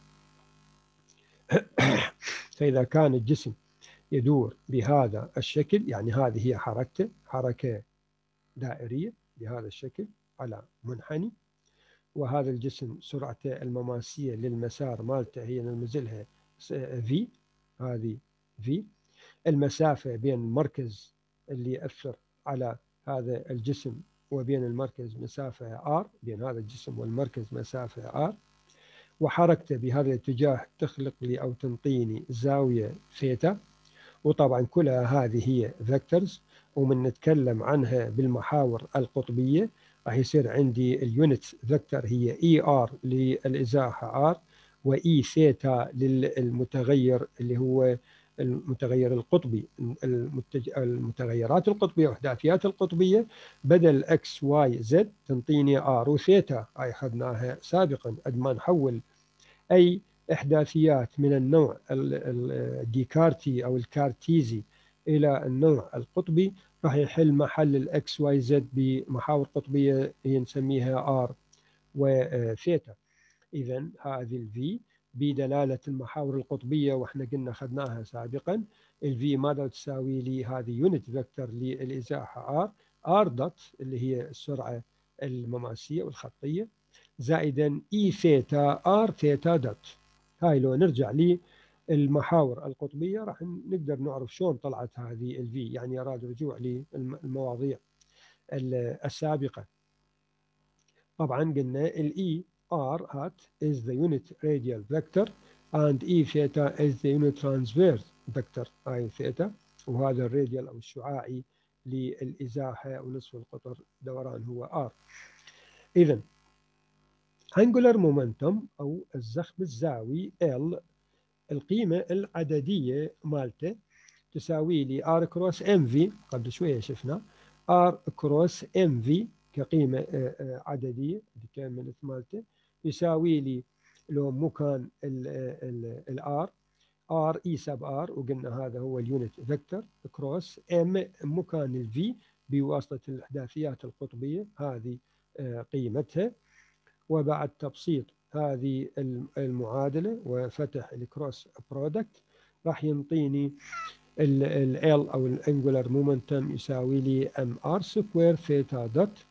فإذا كان الجسم يدور بهذا الشكل، يعني هذه هي حركته، حركة دائرية بهذا الشكل على منحني، وهذا الجسم سرعته المماسية للمسار مالته هي نرمزلها في، هذه في. المسافة بين المركز اللي يأثر على هذا الجسم وبين المركز مسافة r، بين هذا الجسم والمركز مسافة r، وحركته بهذا الاتجاه تخلق لي أو تنطيني زاوية ثيتا. وطبعا كلها هذه هي فيكتورز، ومن نتكلم عنها بالمحاور القطبية راح يصير عندي اليونت فيكتور هي اي ار للإزاحة ار، واي ثيتا للمتغير اللي هو المتغير القطبي. المتغيرات القطبية واحداثيات القطبية بدل اكس واي زد تنطيني ار وثيتا، هاي اخذناها سابقا. قد ما نحول أي إحداثيات من النوع الديكارتي أو الكارتيزي إلى النوع القطبي راح يحل محل الإكس واي زد بمحاور قطبية هي نسميها آر وثيتا. إذا هذه الفي بدلالة المحاور القطبية، وإحنا قلنا أخذناها سابقا. الفي ماذا تساوي لي؟ هذه يونت فيكتور للإزاحة آر، آر دوت اللي هي السرعة المماسية والخطية، زائدا اي ثيتا ار ثيتا دوت. هاي لو نرجع لي المحاور القطبية راح نقدر نعرف شلون طلعت هذه الفي، يعني أراد رجوع للمواضيع السابقة. طبعا قلنا الاي ار هات is the unit radial vector and e theta is the unit transverse vector اي ثيتا، وهذا الراديال او الشعاعي للإزاحة ونصف القطر دوران هو ار. إذا angular momentum أو الزخم الزاوي L القيمة العددية مالته تساوي لي R كروس ام في، قبل شوية شفنا R كروس ام في كقيمة عددية determinant مالته يساوي لي لو مكان ال R R E sub R، وقلنا هذا هو اليونت فيكتور كروس M مكان ال V بواسطة الإحداثيات القطبية، هذه قيمتها. وبعد تبسيط هذه المعادلة وفتح الكروس برودكت راح ينطيني ال L أو الانجولار مومنتم يساوي لي ام ار سكوير ثيتا دوت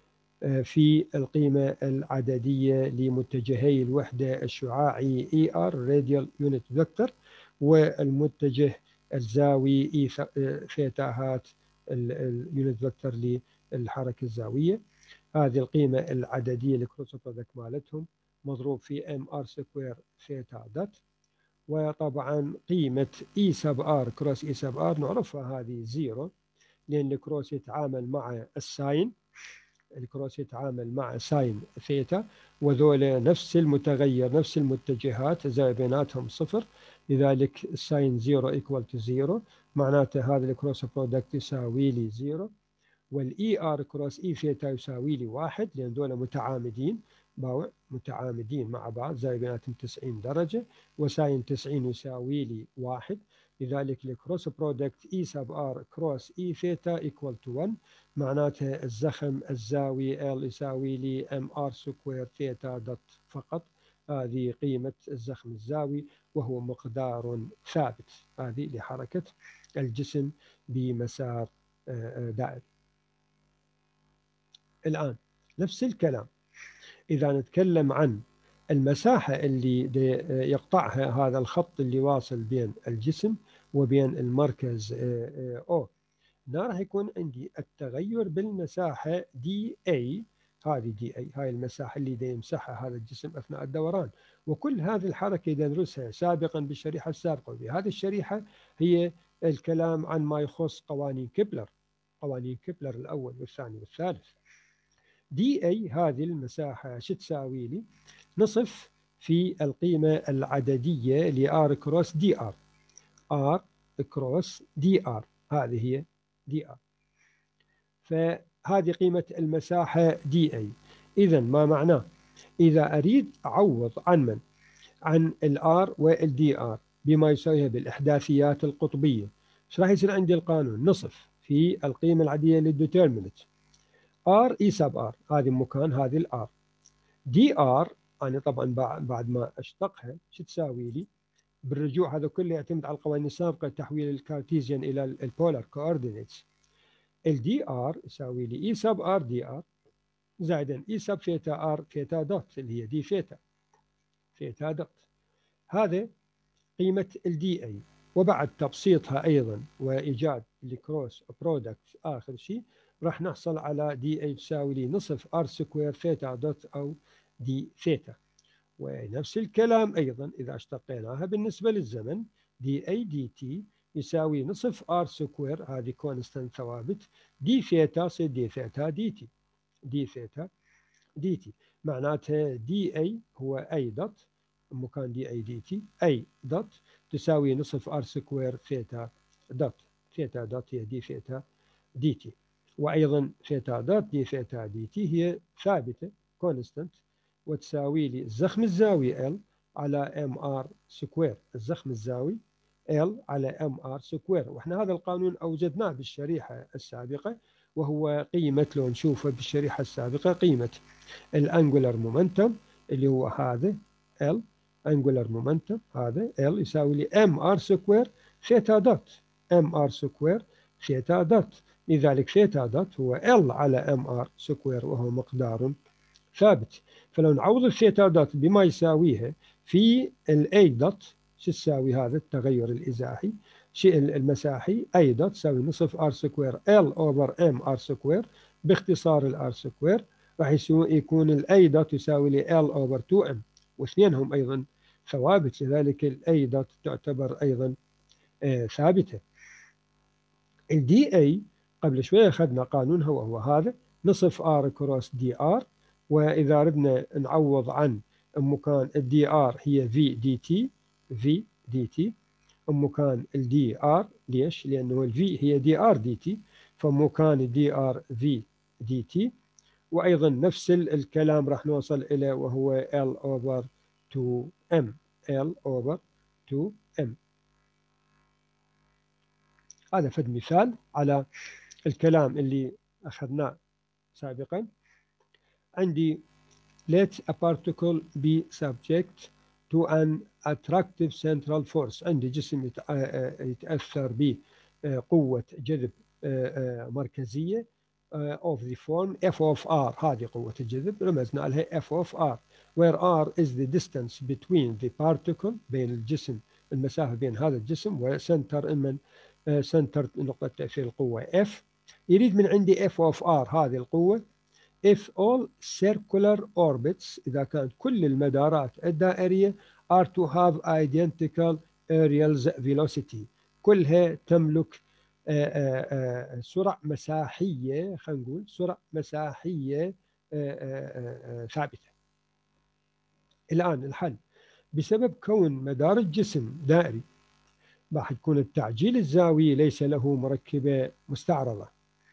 في القيمة العددية لمتجهي الوحدة الشعاعي اي ار راديال يونت فيكتور، والمتجه الزاوي اي ثيتا هات اليونت فيكتور للحركة الزاوية. هذه القيمة العددية الكروس برودكت مالتهم مضروب في ام ار سكوير ثيتا دوت، وطبعا قيمة E sub R كروس E sub R نعرفها هذه زيرو، لأن الكروس يتعامل مع الساين، الكروس يتعامل مع ساين ثيتا، وذول نفس المتغير نفس المتجهات زي بيناتهم صفر، لذلك الساين زيرو ايكوال تو زيرو، معناته هذا الكروس برودكت يساوي لي زيرو، والاي ار كروس اي ثيتا يساوي لي واحد، لان دول متعامدين باوع متعامدين مع بعض زي بيناتهم تسعين درجة، وساين تسعين يساوي لي واحد، لذلك الكروس برودكت اي سب ار كروس اي ثيتا ايكوال تو واحد، معناته الزخم الزاوي ال يساوي لي ام ار سكوير ثيتا دوت فقط، هذه قيمة الزخم الزاوي وهو مقدار ثابت، هذه لحركة الجسم بمسار دائري. الآن نفس الكلام إذا نتكلم عن المساحة اللي يقطعها هذا الخط اللي واصل بين الجسم وبين المركز O، هنا راح يكون عندي التغير بالمساحة دي اي، هذه دي اي هاي المساحة اللي دا يمسحها هذا الجسم أثناء الدوران، وكل هذه الحركة ندرسها سابقا بالشريحة السابقة، وبهذه الشريحة هي الكلام عن ما يخص قوانين كيبلر، قوانين كيبلر الأول والثاني والثالث. دي اي هذه المساحة شو تساوي لي؟ نصف في القيمة العددية لآر كروس دي آر، آر كروس دي آر، هذه هي دي آر، فهذه قيمة المساحة دي اي. إذا ما معناه؟ إذا أريد أعوض عن من؟ عن الآر والدي آر بما يساويها بالإحداثيات القطبية، ايش راح يصير عندي القانون؟ نصف في القيمة العادية للديترمينت ار اي سب ار، هذه مكان هذه الار، دي ار انا طبعا بعد ما اشتقها شو تساوي لي؟ بالرجوع هذا كله يعتمد على القوانين السابقه، تحويل الكارتيزيان الى البولار كوردينيتس، الدي ار يساوي لي اي سب ار دي ار زائدا اي سب ثيتا ار ثيتا دوت اللي هي دي ثيتا ثيتا دوت، هذا قيمه الدي اي، وبعد تبسيطها ايضا وايجاد الكروس برودكت اخر شيء راح نحصل على دي اي تساوي لي نصف ار سكوير ثيتا دوت او دي ثيتا. ونفس الكلام ايضا اذا اشتقيناها بالنسبه للزمن، دي اي دي تي يساوي نصف ار سكوير، هذه كونستنت ثوابت، دي ثيتا صير دي ثيتا دي تي، دي ثيتا دي تي، معناتها دي اي هو اي دوت مكان دي اي دي تي، اي دوت تساوي نصف ار سكوير ثيتا دوت، ثيتا دوت هي دي ثيتا دي تي، وايضا ثيتا دوت دي ثيتا دي تي هي ثابته كونستنت، وتساوي لي الزخم الزاوي ال على ام ار سكوير، الزخم الزاوي ال على ام ار سكوير، واحنا هذا القانون اوجدناه بالشريحه السابقه، وهو قيمه لو نشوفه بالشريحه السابقه قيمه الانجولار مومنتم اللي هو هذا ال انجولار مومنتم، هذا ال يساوي لي ام ار سكوير ثيتا دوت، ام ار سكوير ثيتا دوت، لذلك ثيتا دوت هو ال على ام ار سكوير وهو مقدار ثابت، فلو نعوض الثيتا دوت بما يساويها في الاي دوت شو تساوي؟ هذا التغير الازاحي شيء المساحي اي دوت تساوي نصف ار سكوير ال اوفر ام ار سكوير، باختصار الار سكوير راح يكون الاي دوت يساوي لي ال اوفر تو ام، واثنينهم ايضا ثوابت، لذلك الاي دوت تعتبر ايضا آه ثابته. الدي اي قبل شويه اخذنا قانونها وهو هذا نصف ار كروس دي ار، واذا ردنا نعوض عن مكان الدي ار هي في دي تي، في دي تي مكان الدي ار، ليش؟ لانه الفي هي دي ار دي تي، فمكان الدي ار في دي تي، وايضا نفس الكلام راح نوصل الى وهو L over تو إم، L over تو إم. هذا فد مثال على الكلام اللي اخذناه سابقا. عندي let a particle be subject to an attractive central force، عندي جسم يتأثر بقوة جذب مركزية of the form f of r، هذه قوة الجذب رمزنا لها f of r، where r is the distance between the particle، بين الجسم المسافة بين هذا الجسم وسنتر من سنتر نقطة تأثير القوة f، يريد من عندي f of r هذه القوة if all circular orbits، إذا كانت كل المدارات الدائرية are to have identical aerial velocity. كلها تملك آه، آه، آه، سرعة مساحية، خلينا نقول سرعة مساحية آه، آه، آه، ثابتة. الآن الحل: بسبب كون مدار الجسم دائري راح يكون التعجيل الزاوي ليس له مركبة مستعرضة،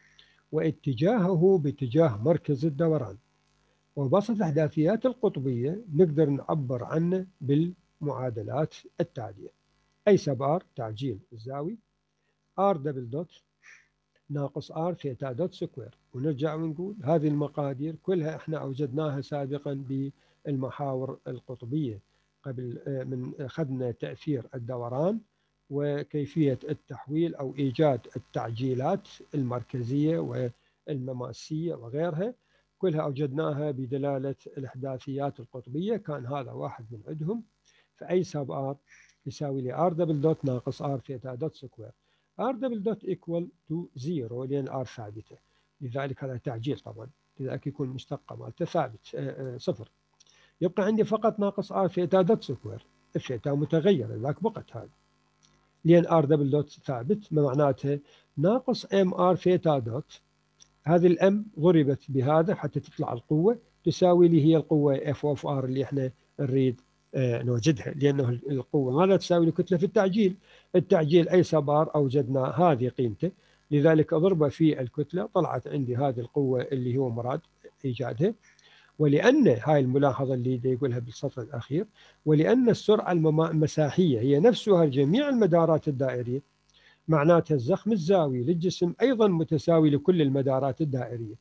واتجاهه باتجاه مركز الدوران، وبسط الأحداثيات القطبية نقدر نعبر عنه بالمعادلات التالية: أي سب ار تعجيل الزاوي ار دبل دوت ناقص ار ثيتا دوت سكوير. ونرجع ونقول هذه المقادير كلها احنا أوجدناها سابقا بالمحاور القطبية قبل من أخذنا تأثير الدوران وكيفية التحويل أو إيجاد التعجيلات المركزية والمماسية وغيرها، كلها أوجدناها بدلالة الإحداثيات القطبية. كان هذا واحد من عندهم. فأي سب ار يساوي لي ار دبل دوت ناقص ار ثيتا دوت سكوير. ار دبل دوت ايكوال تو زيرو لأن ار ثابتة، لذلك هذا تعجيل طبعا، لذلك يكون مشتقة مالته ثابت آه، آه، صفر. يبقى عندي فقط ناقص ار ثيتا دوت سكوير، الثيتا متغيرة لذلك بقت هذا، لأن ار دبل دوت ثابت ما معناته ناقص ام ار ثيتا دوت. هذه الام ضربت بهذا حتى تطلع القوة تساوي لي هي القوة اف اوف ار اللي احنا نريد آه نوجدها، لأنه القوة ماذا تساوي الكتلة في التعجيل. التعجيل أي سبار أوجدنا هذه قيمته، لذلك أضربه في الكتلة طلعت عندي هذه القوة اللي هو مراد إيجادها. ولأن هاي الملاحظة اللي يقولها بالسطر الأخير: ولأن السرعة المساحية هي نفسها لجميع المدارات الدائرية، معناتها الزخم الزاوي للجسم أيضا متساوي لكل المدارات الدائرية.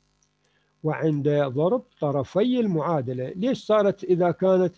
وعند ضرب طرفي المعادلة، ليش صارت إذا كانت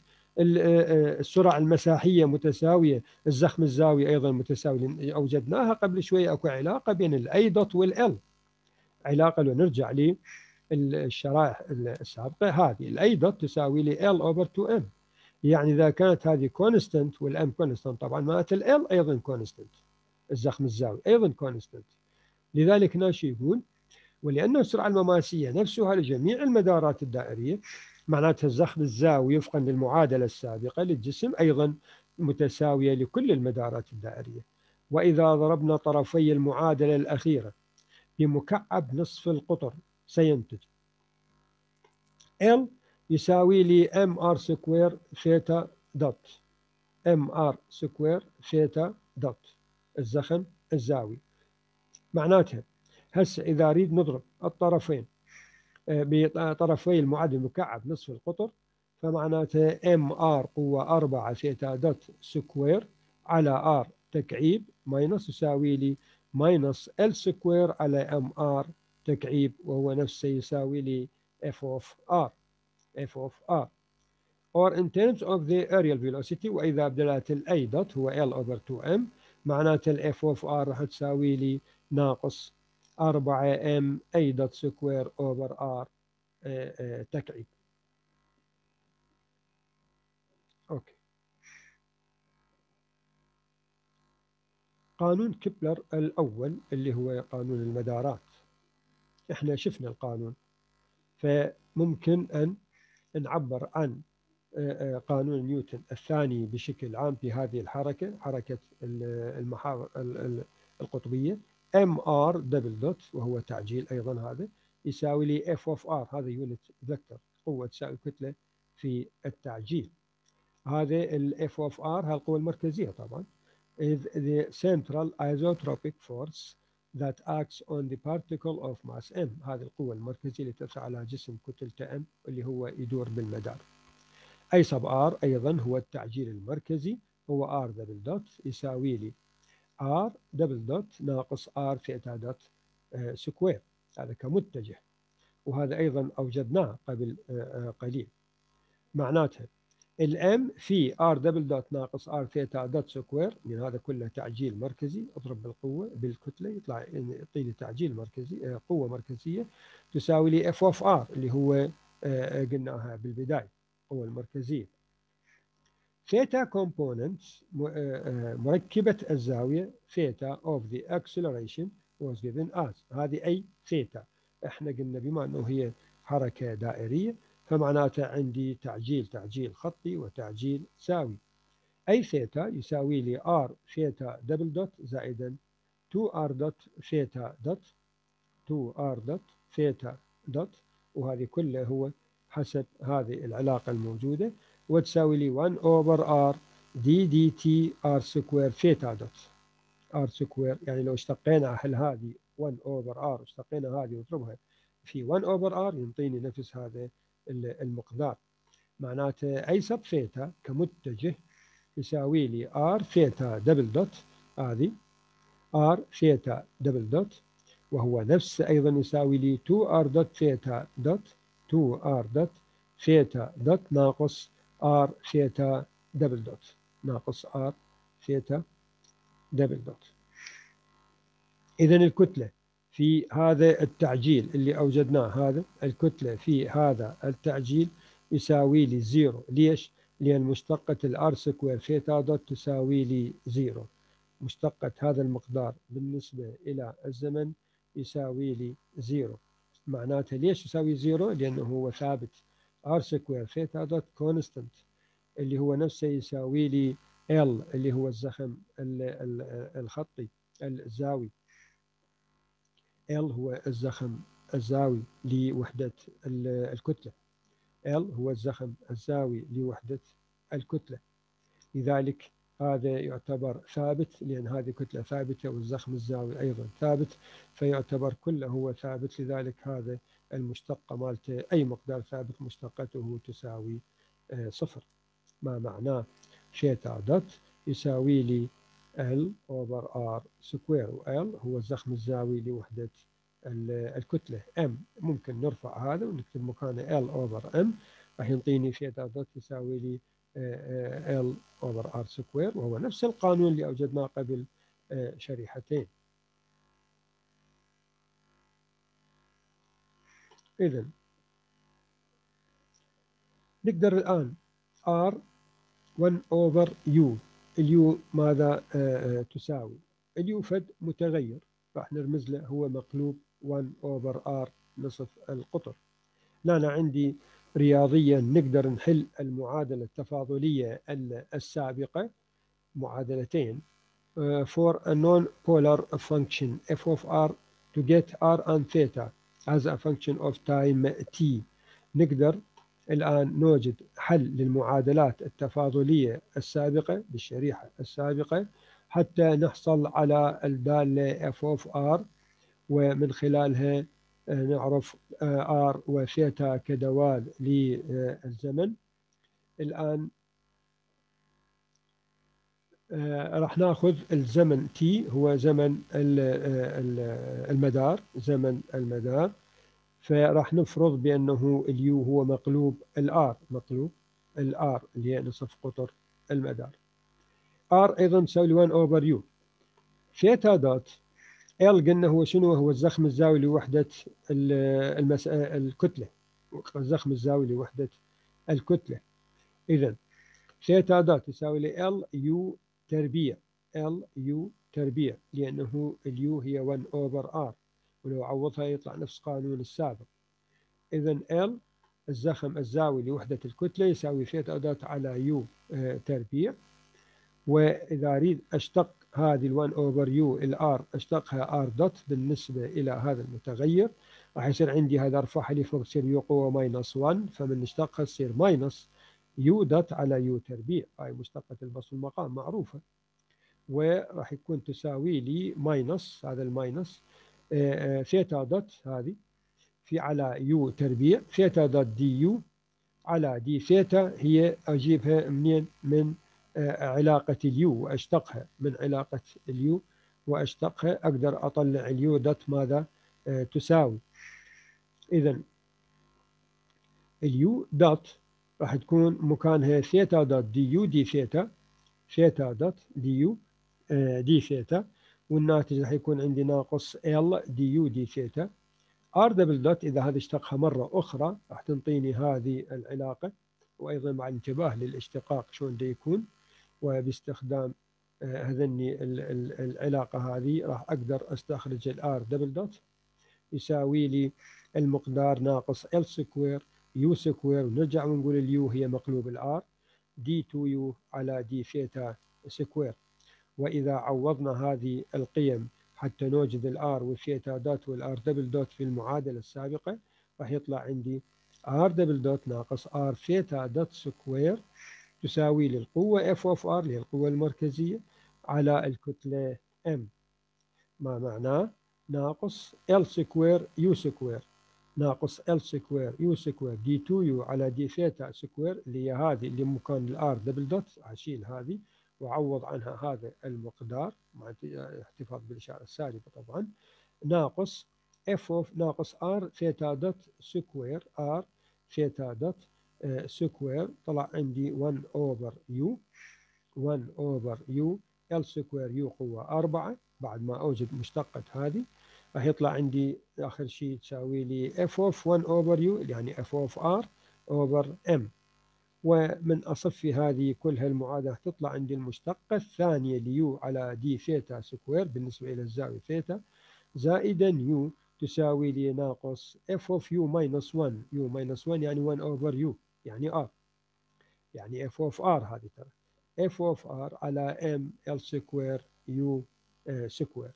السرعة المساحية متساوية الزخم الزاوي أيضا متساوي؟ أوجدناها قبل شوية، أكو علاقة بين الأي دوت والإل، علاقة لو نرجع لي الشرائح السابقة، هذه الأي دوت تساوي لي L over تو إم، يعني إذا كانت هذه كونستنت والإم كونستنت طبعا معناته الإل أيضا كونستنت، الزخم الزاوي أيضا كونستنت. لذلك ناشي يقول: ولأن السرعة المماسية نفسها لجميع المدارات الدائرية، معناتها الزخم الزاوي وفقا للمعادلة السابقة للجسم أيضا متساوية لكل المدارات الدائرية. وإذا ضربنا طرفي المعادلة الأخيرة بمكعب نصف القطر سينتج L يساوي لي ام ار سكوير ثيتا دوت ام ار سكوير ثيتا دوت الزخم الزاوي. معناتها هسه إذا أريد نضرب الطرفين بطرفي المعادل مكعب نصف القطر، فمعناته ام ار قوة أربعة ثيتا دوت سكوير على ار تكعيب ماينس يساوي لي ماينس ال سكوير على ام ار تكعيب، وهو نفسه يساوي لي اف اوف ار اف اوف ار or in terms of the aerial velocity. وإذا بدلت ال A dot هو L over تو إم، معناته ال F of R راح تساوي لي ناقص أربعة M A dot square over R آه، آه، تكعيب. أوكي. قانون كيبلر الأول اللي هو قانون المدارات، إحنا شفنا القانون، فممكن أن نعبر عن قانون نيوتن الثاني بشكل عام في هذه الحركة، حركة المحاور القطبية. ام ار دبل دوت وهو تعجيل أيضا هذا يساوي لي اف اوف ار، هذا يونت فيكتور، قوة تساوي كتلة في التعجيل. هذا الاف اوف ار هالقوة المركزية طبعا is the central isotropic force that acts on the particle of mass m. هذه القوة المركزية اللي تأثر على جسم كتلته m اللي هو يدور بالمدار. أي سب ار أيضا هو التعجيل المركزي، هو ار دبل دوت يساوي لي ار دبل دوت ناقص ار ثيتا دوت آه سكوير، هذا كمتجه، وهذا أيضا أوجدناه قبل آه قليل. معناتها الام في ار دبل دوت ناقص ار ثيتا دوت سكوير، من هذا كله تعجيل مركزي، اضرب بالقوة بالكتلة يطلع يعطيني تعجيل مركزي آه قوة مركزية تساوي لي اف اوف ار اللي هو آه قلناها بالبداية القوة المركزية. ثيتا components مركبة الزاوية ثيتا of the acceleration was given as. هذه أي ثيتا، احنا قلنا بما أنه هي حركة دائرية فمعناته عندي تعجيل تعجيل خطي وتعجيل زاوي. أي ثيتا يساوي لي ار ثيتا دبل دوت زائدا تو ار دوت ثيتا دوت تو ار دوت ثيتا دوت، وهذه كلها هو حسب هذه العلاقة الموجودة، وتساوي لي واحد أوفر ار دي دي تي ار سكوير ثيتا دوت ار سكوير. يعني لو اشتقينا أهل هذه واحد أوفر ار، اشتقينا هذه ونضربها في واحد أوفر ار ينطيني نفس هذا المقدار. معناته أي سب ثيتا كمتجه يساوي لي ار ثيتا دبل دوت، هذه ار ثيتا دبل دوت، وهو نفس أيضا يساوي لي تو ار دوت ثيتا دوت تو ار دوت ثيتا دوت ناقص ار ثيتا دبل دوت ناقص ار ثيتا دبل دوت. إذا الكتلة في هذا التعجيل اللي أوجدناه، هذا الكتلة في هذا التعجيل يساوي لي زيرو. ليش؟ لأن مشتقة الار سكوير ثيتا دوت تساوي لي زيرو. مشتقة هذا المقدار بالنسبة إلى الزمن يساوي لي زيرو. معناته ليش يساوي زيرو؟ لأنه هو ثابت ار سكوير ثيتا دوت كونستنت، اللي هو نفسه يساوي لي ال اللي هو الزخم الخطي الزاوي. L هو الزخم الزاوي لوحدة الكتلة. L هو الزخم الزاوي لوحدة الكتلة. لذلك هذا يعتبر ثابت، لأن هذه كتلة ثابتة والزخم الزاوي أيضا ثابت، فيعتبر كله هو ثابت. لذلك هذا المشتقة مالته أي مقدار ثابت مشتقته تساوي صفر. ما معناه ثيتا دوت يساوي لي ال اوفر ار سكوير، وال هو الزخم الزاوي لوحدة الكتلة. ام ممكن نرفع هذا ونكتب مكانه ال اوفر ام، راح ينطيني ثيتا دوت يساوي لي ال اوفر ار سكوير، وهو نفس القانون اللي اوجدناه قبل شريحتين. اذا نقدر الان r واحد اوفر يو، اليو ماذا آه تساوي؟ اليو فد متغير راح نرمز له هو مقلوب واحد اوفر ار نصف القطر. هنا عندي رياضيا نقدر نحل المعادلة التفاضلية السابقة، معادلتين uh, for a non-polar function f of r to get r and theta as a function of time t. نقدر الآن نوجد حل للمعادلات التفاضلية السابقة بالشريحة السابقة حتى نحصل على الدالة f of r، ومن خلالها نعرف r وثيتا كدوال للزمن. الآن راح ناخذ الزمن t هو زمن المدار، زمن المدار، فراح نفرض بأنه اليو هو مقلوب الآر، مقلوب الآر اللي هي نصف قطر المدار. آر أيضا تساوي لي واحد أوفر يو. ثيتا دوت ال قلنا هو شنو؟ هو الزخم الزاوي لوحدة المس... الكتلة، الزخم الزاوي لوحدة الكتلة. إذا ثيتا دوت يساوي لي ال يو تربيع، ال يو تربيع، لأنه اليو هي واحد أوفر آر، ولو عوضها يطلع نفس قانون السابق. إذا ال الزخم الزاوي لوحدة الكتلة يساوي ثيتا دوت على يو تربيع. وإذا أريد أشتق هذه ال1 أوفر يو الآر أشتقها آر دوت بالنسبة إلى هذا المتغير، راح يصير عندي هذا أرفعها لي فوق تصير يو قوة ماينس واحد، فمن نشتقها تصير ماينس يو دوت على يو تربيع، هاي مشتقة البسط المقام معروفة، وراح يكون تساوي لي ماينس هذا الماينس ثيتا دوت هذه في على يو تربيع، ثيتا دوت دي يو على دي ثيتا، هي أجيبها منين؟ من علاقة اليو وأشتقها من علاقة اليو وأشتقها، أقدر أطلع اليو دوت ماذا تساوي. إذا اليو دوت راح تكون مكانها ثيتا دوت دي يو دي ثيتا، ثيتا دوت دي يو دي ثيتا، والناتج راح يكون عندي ناقص ال دي يو دي ثيتا. ار دبل دوت إذا هذا اشتقها مرة أخرى راح تنطيني هذه العلاقة، وأيضا مع الانتباه للاشتقاق شلون ده يكون، وباستخدام هذني العلاقة هذه راح أقدر أستخرج الآر دبل دوت يساوي لي المقدار ناقص ال سكوير يو سكوير، ونرجع ونقول اليو هي مقلوب الآر دي تو يو على دي ثيتا سكوير. وإذا عوضنا هذه القيم حتى نوجد الآر والثيتا دوت والآر دبل دوت في المعادلة السابقة، راح يطلع عندي آر دبل دوت ناقص آر ثيتا دوت سكوير تساوي لي القوة اف اوف ار اللي هي القوة المركزية على الكتلة ام، ما معناه ناقص ال سكوير يو سكوير ناقص ال سكوير يو سكوير دي تو يو على دي ثيتا سكوير اللي هي هذه اللي مكان الار دبل دوت، اشيل هذه واعوض عنها هذا المقدار مع احتفاظ بالاشاره السالبه طبعا، ناقص اف اوف ناقص ار ثيتا دوت سكوير ار ثيتا دوت سكوير طلع عندي واحد اوفر يو واحد اوفر يو ال سكوير يو قوة أربعة بعد ما أوجد مشتقة هذه راح يطلع عندي آخر شيء تساوي لي اف اوف واحد اوفر يو يعني اف اوف ار اوفر ام. ومن أصفي هذه كل هالمعادلة تطلع عندي المشتقة الثانية ليو على دي ثيتا سكوير بالنسبة إلى الزاوية ثيتا زائدا يو تساوي لي ناقص اف اوف يو ماينس واحد يو ماينس واحد يعني واحد اوفر يو يعني ار يعني اف اوف ار هذه ترى اف اوف ار على ام ال سكوير يو سكوير.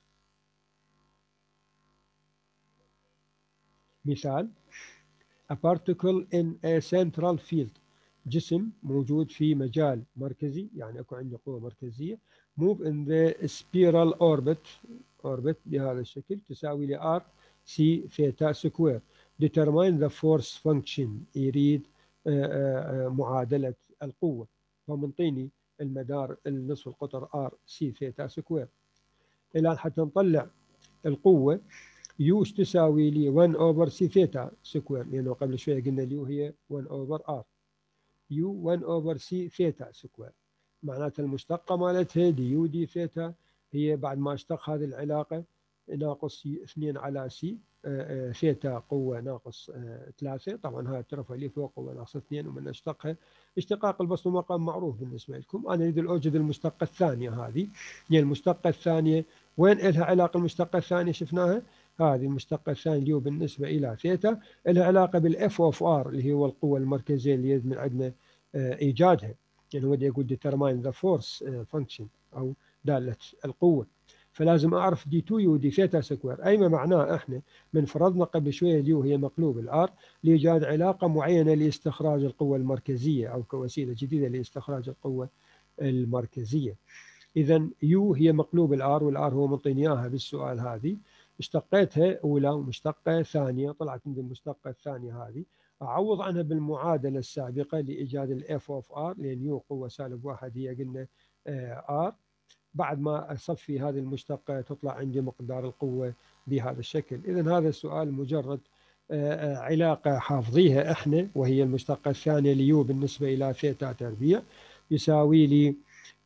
مثال a particle in a central field جسم موجود في مجال مركزي يعني اكو عنده قوة مركزية move in the spiral orbit orbit بهذا الشكل تساوي ل r c theta square determine the force function يريد معادلة القوة فمنطيني المدار النصف القطر r c theta square. الآن حتى نطلع القوة يو تساوي لي واحد اوفر سي ثيتا سكوير لانه قبل شويه قلنا اليو هي واحد اوفر ار يو واحد اوفر سي ثيتا سكوير معناتها المشتقه مالتها دي يو دي ثيتا هي بعد ما اشتق هذه العلاقه ناقص اثنين على سي ثيتا قوه ناقص ثلاثة طبعا هاي الطرف اللي فوق قوه ناقص اثنين ومن اشتقها اشتقاق البسط والمقام معروف بالنسبه لكم. انا اريد اوجد المشتقه الثانيه هذه هي المشتقه الثانيه وين لها علاقه المشتقه الثانيه شفناها هذه المشتقة الثانية اللي هو بالنسبة إلى ثيتا لها علاقة بالاف اوف ار اللي هو القوة المركزية اللي يجب من عندنا إيجادها يعني هو يقول determine the force function أو دالة القوة فلازم أعرف دي تو يو دي ثيتا سكوير أي ما معناه إحنا من فرضنا قبل شوية اليو هي مقلوب الآر لإيجاد علاقة معينة لاستخراج القوة المركزية أو كوسيلة جديدة لاستخراج القوة المركزية. إذا يو هي مقلوب الآر والآر هو منطيني إياها بالسؤال هذه اشتقيتها أولى ومشتقة ثانية طلعت عندي المشتقة الثانية هذه أعوض عنها بالمعادلة السابقة لإيجاد الإف أوف آر لأن يو قوة سالب واحد هي قلنا آر بعد ما أصفي هذه المشتقة تطلع عندي مقدار القوة بهذا الشكل. إذا هذا السؤال مجرد علاقة حافظيها إحنا وهي المشتقة الثانية ليو بالنسبة إلى ثيتا تربيع يساوي لي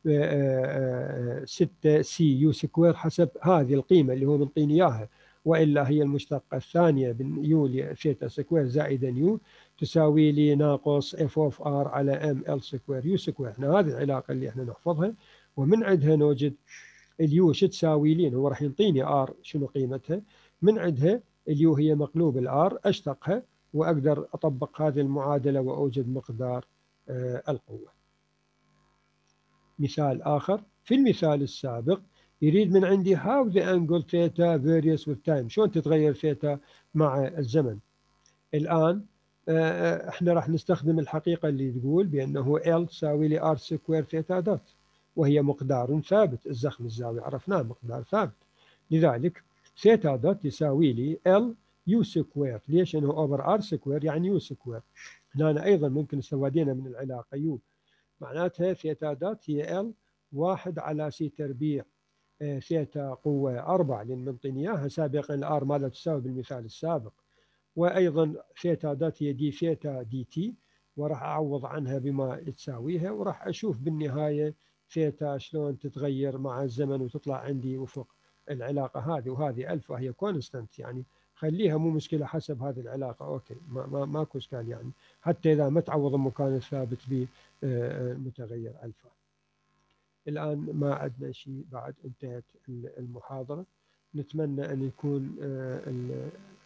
ستة سي يو سكوير حسب هذه القيمة اللي هو منطيني إياها وإلا هي المشتقة الثانية من يو لثيتا سكوير زائدا يو تساوي لي ناقص اف اوف ار على ام ال سكوير يو سكوير. احنا هذه العلاقة اللي احنا نحفظها ومن عندها نوجد اليو شو تساوي لي هو راح ينطيني ار شنو قيمتها من عندها اليو هي مقلوب الار اشتقها واقدر اطبق هذه المعادلة واوجد مقدار آه القوة. مثال آخر في المثال السابق يريد من عندي how the angle theta varies with time شلون تتغير ثيتا مع الزمن. الآن احنا راح نستخدم الحقيقة اللي تقول بأنه L تساوي لي R سكوير ثيتا دوت وهي مقدار ثابت الزخم الزاوية عرفناه مقدار ثابت لذلك ثيتا دوت يساوي لي L يو سكوير ليش انه اوفر R سكوير يعني يو سكوير. هنا أيضا ممكن استفادينا من العلاقة يو معناتها ثيتا دوت هي ال واحد على سي تربيع ثيتا قوة أربعة لأن منطيني إياها سابقا الآر ماذا تساوي بالمثال السابق وأيضا ثيتا دوت هي دي ثيتا دي تي وراح أعوض عنها بما تساويها وراح أشوف بالنهاية ثيتا شلون تتغير مع الزمن وتطلع عندي وفق العلاقة هذه وهذه ألف وهي كونستنت يعني خليها مو مشكلة حسب هذه العلاقة أوكي ما ما ماكو إشكال يعني حتى إذا ما تعوض المكان الثابت بمتغير ألفا. الآن ما عندنا شيء بعد انتهت المحاضرة نتمنى أن يكون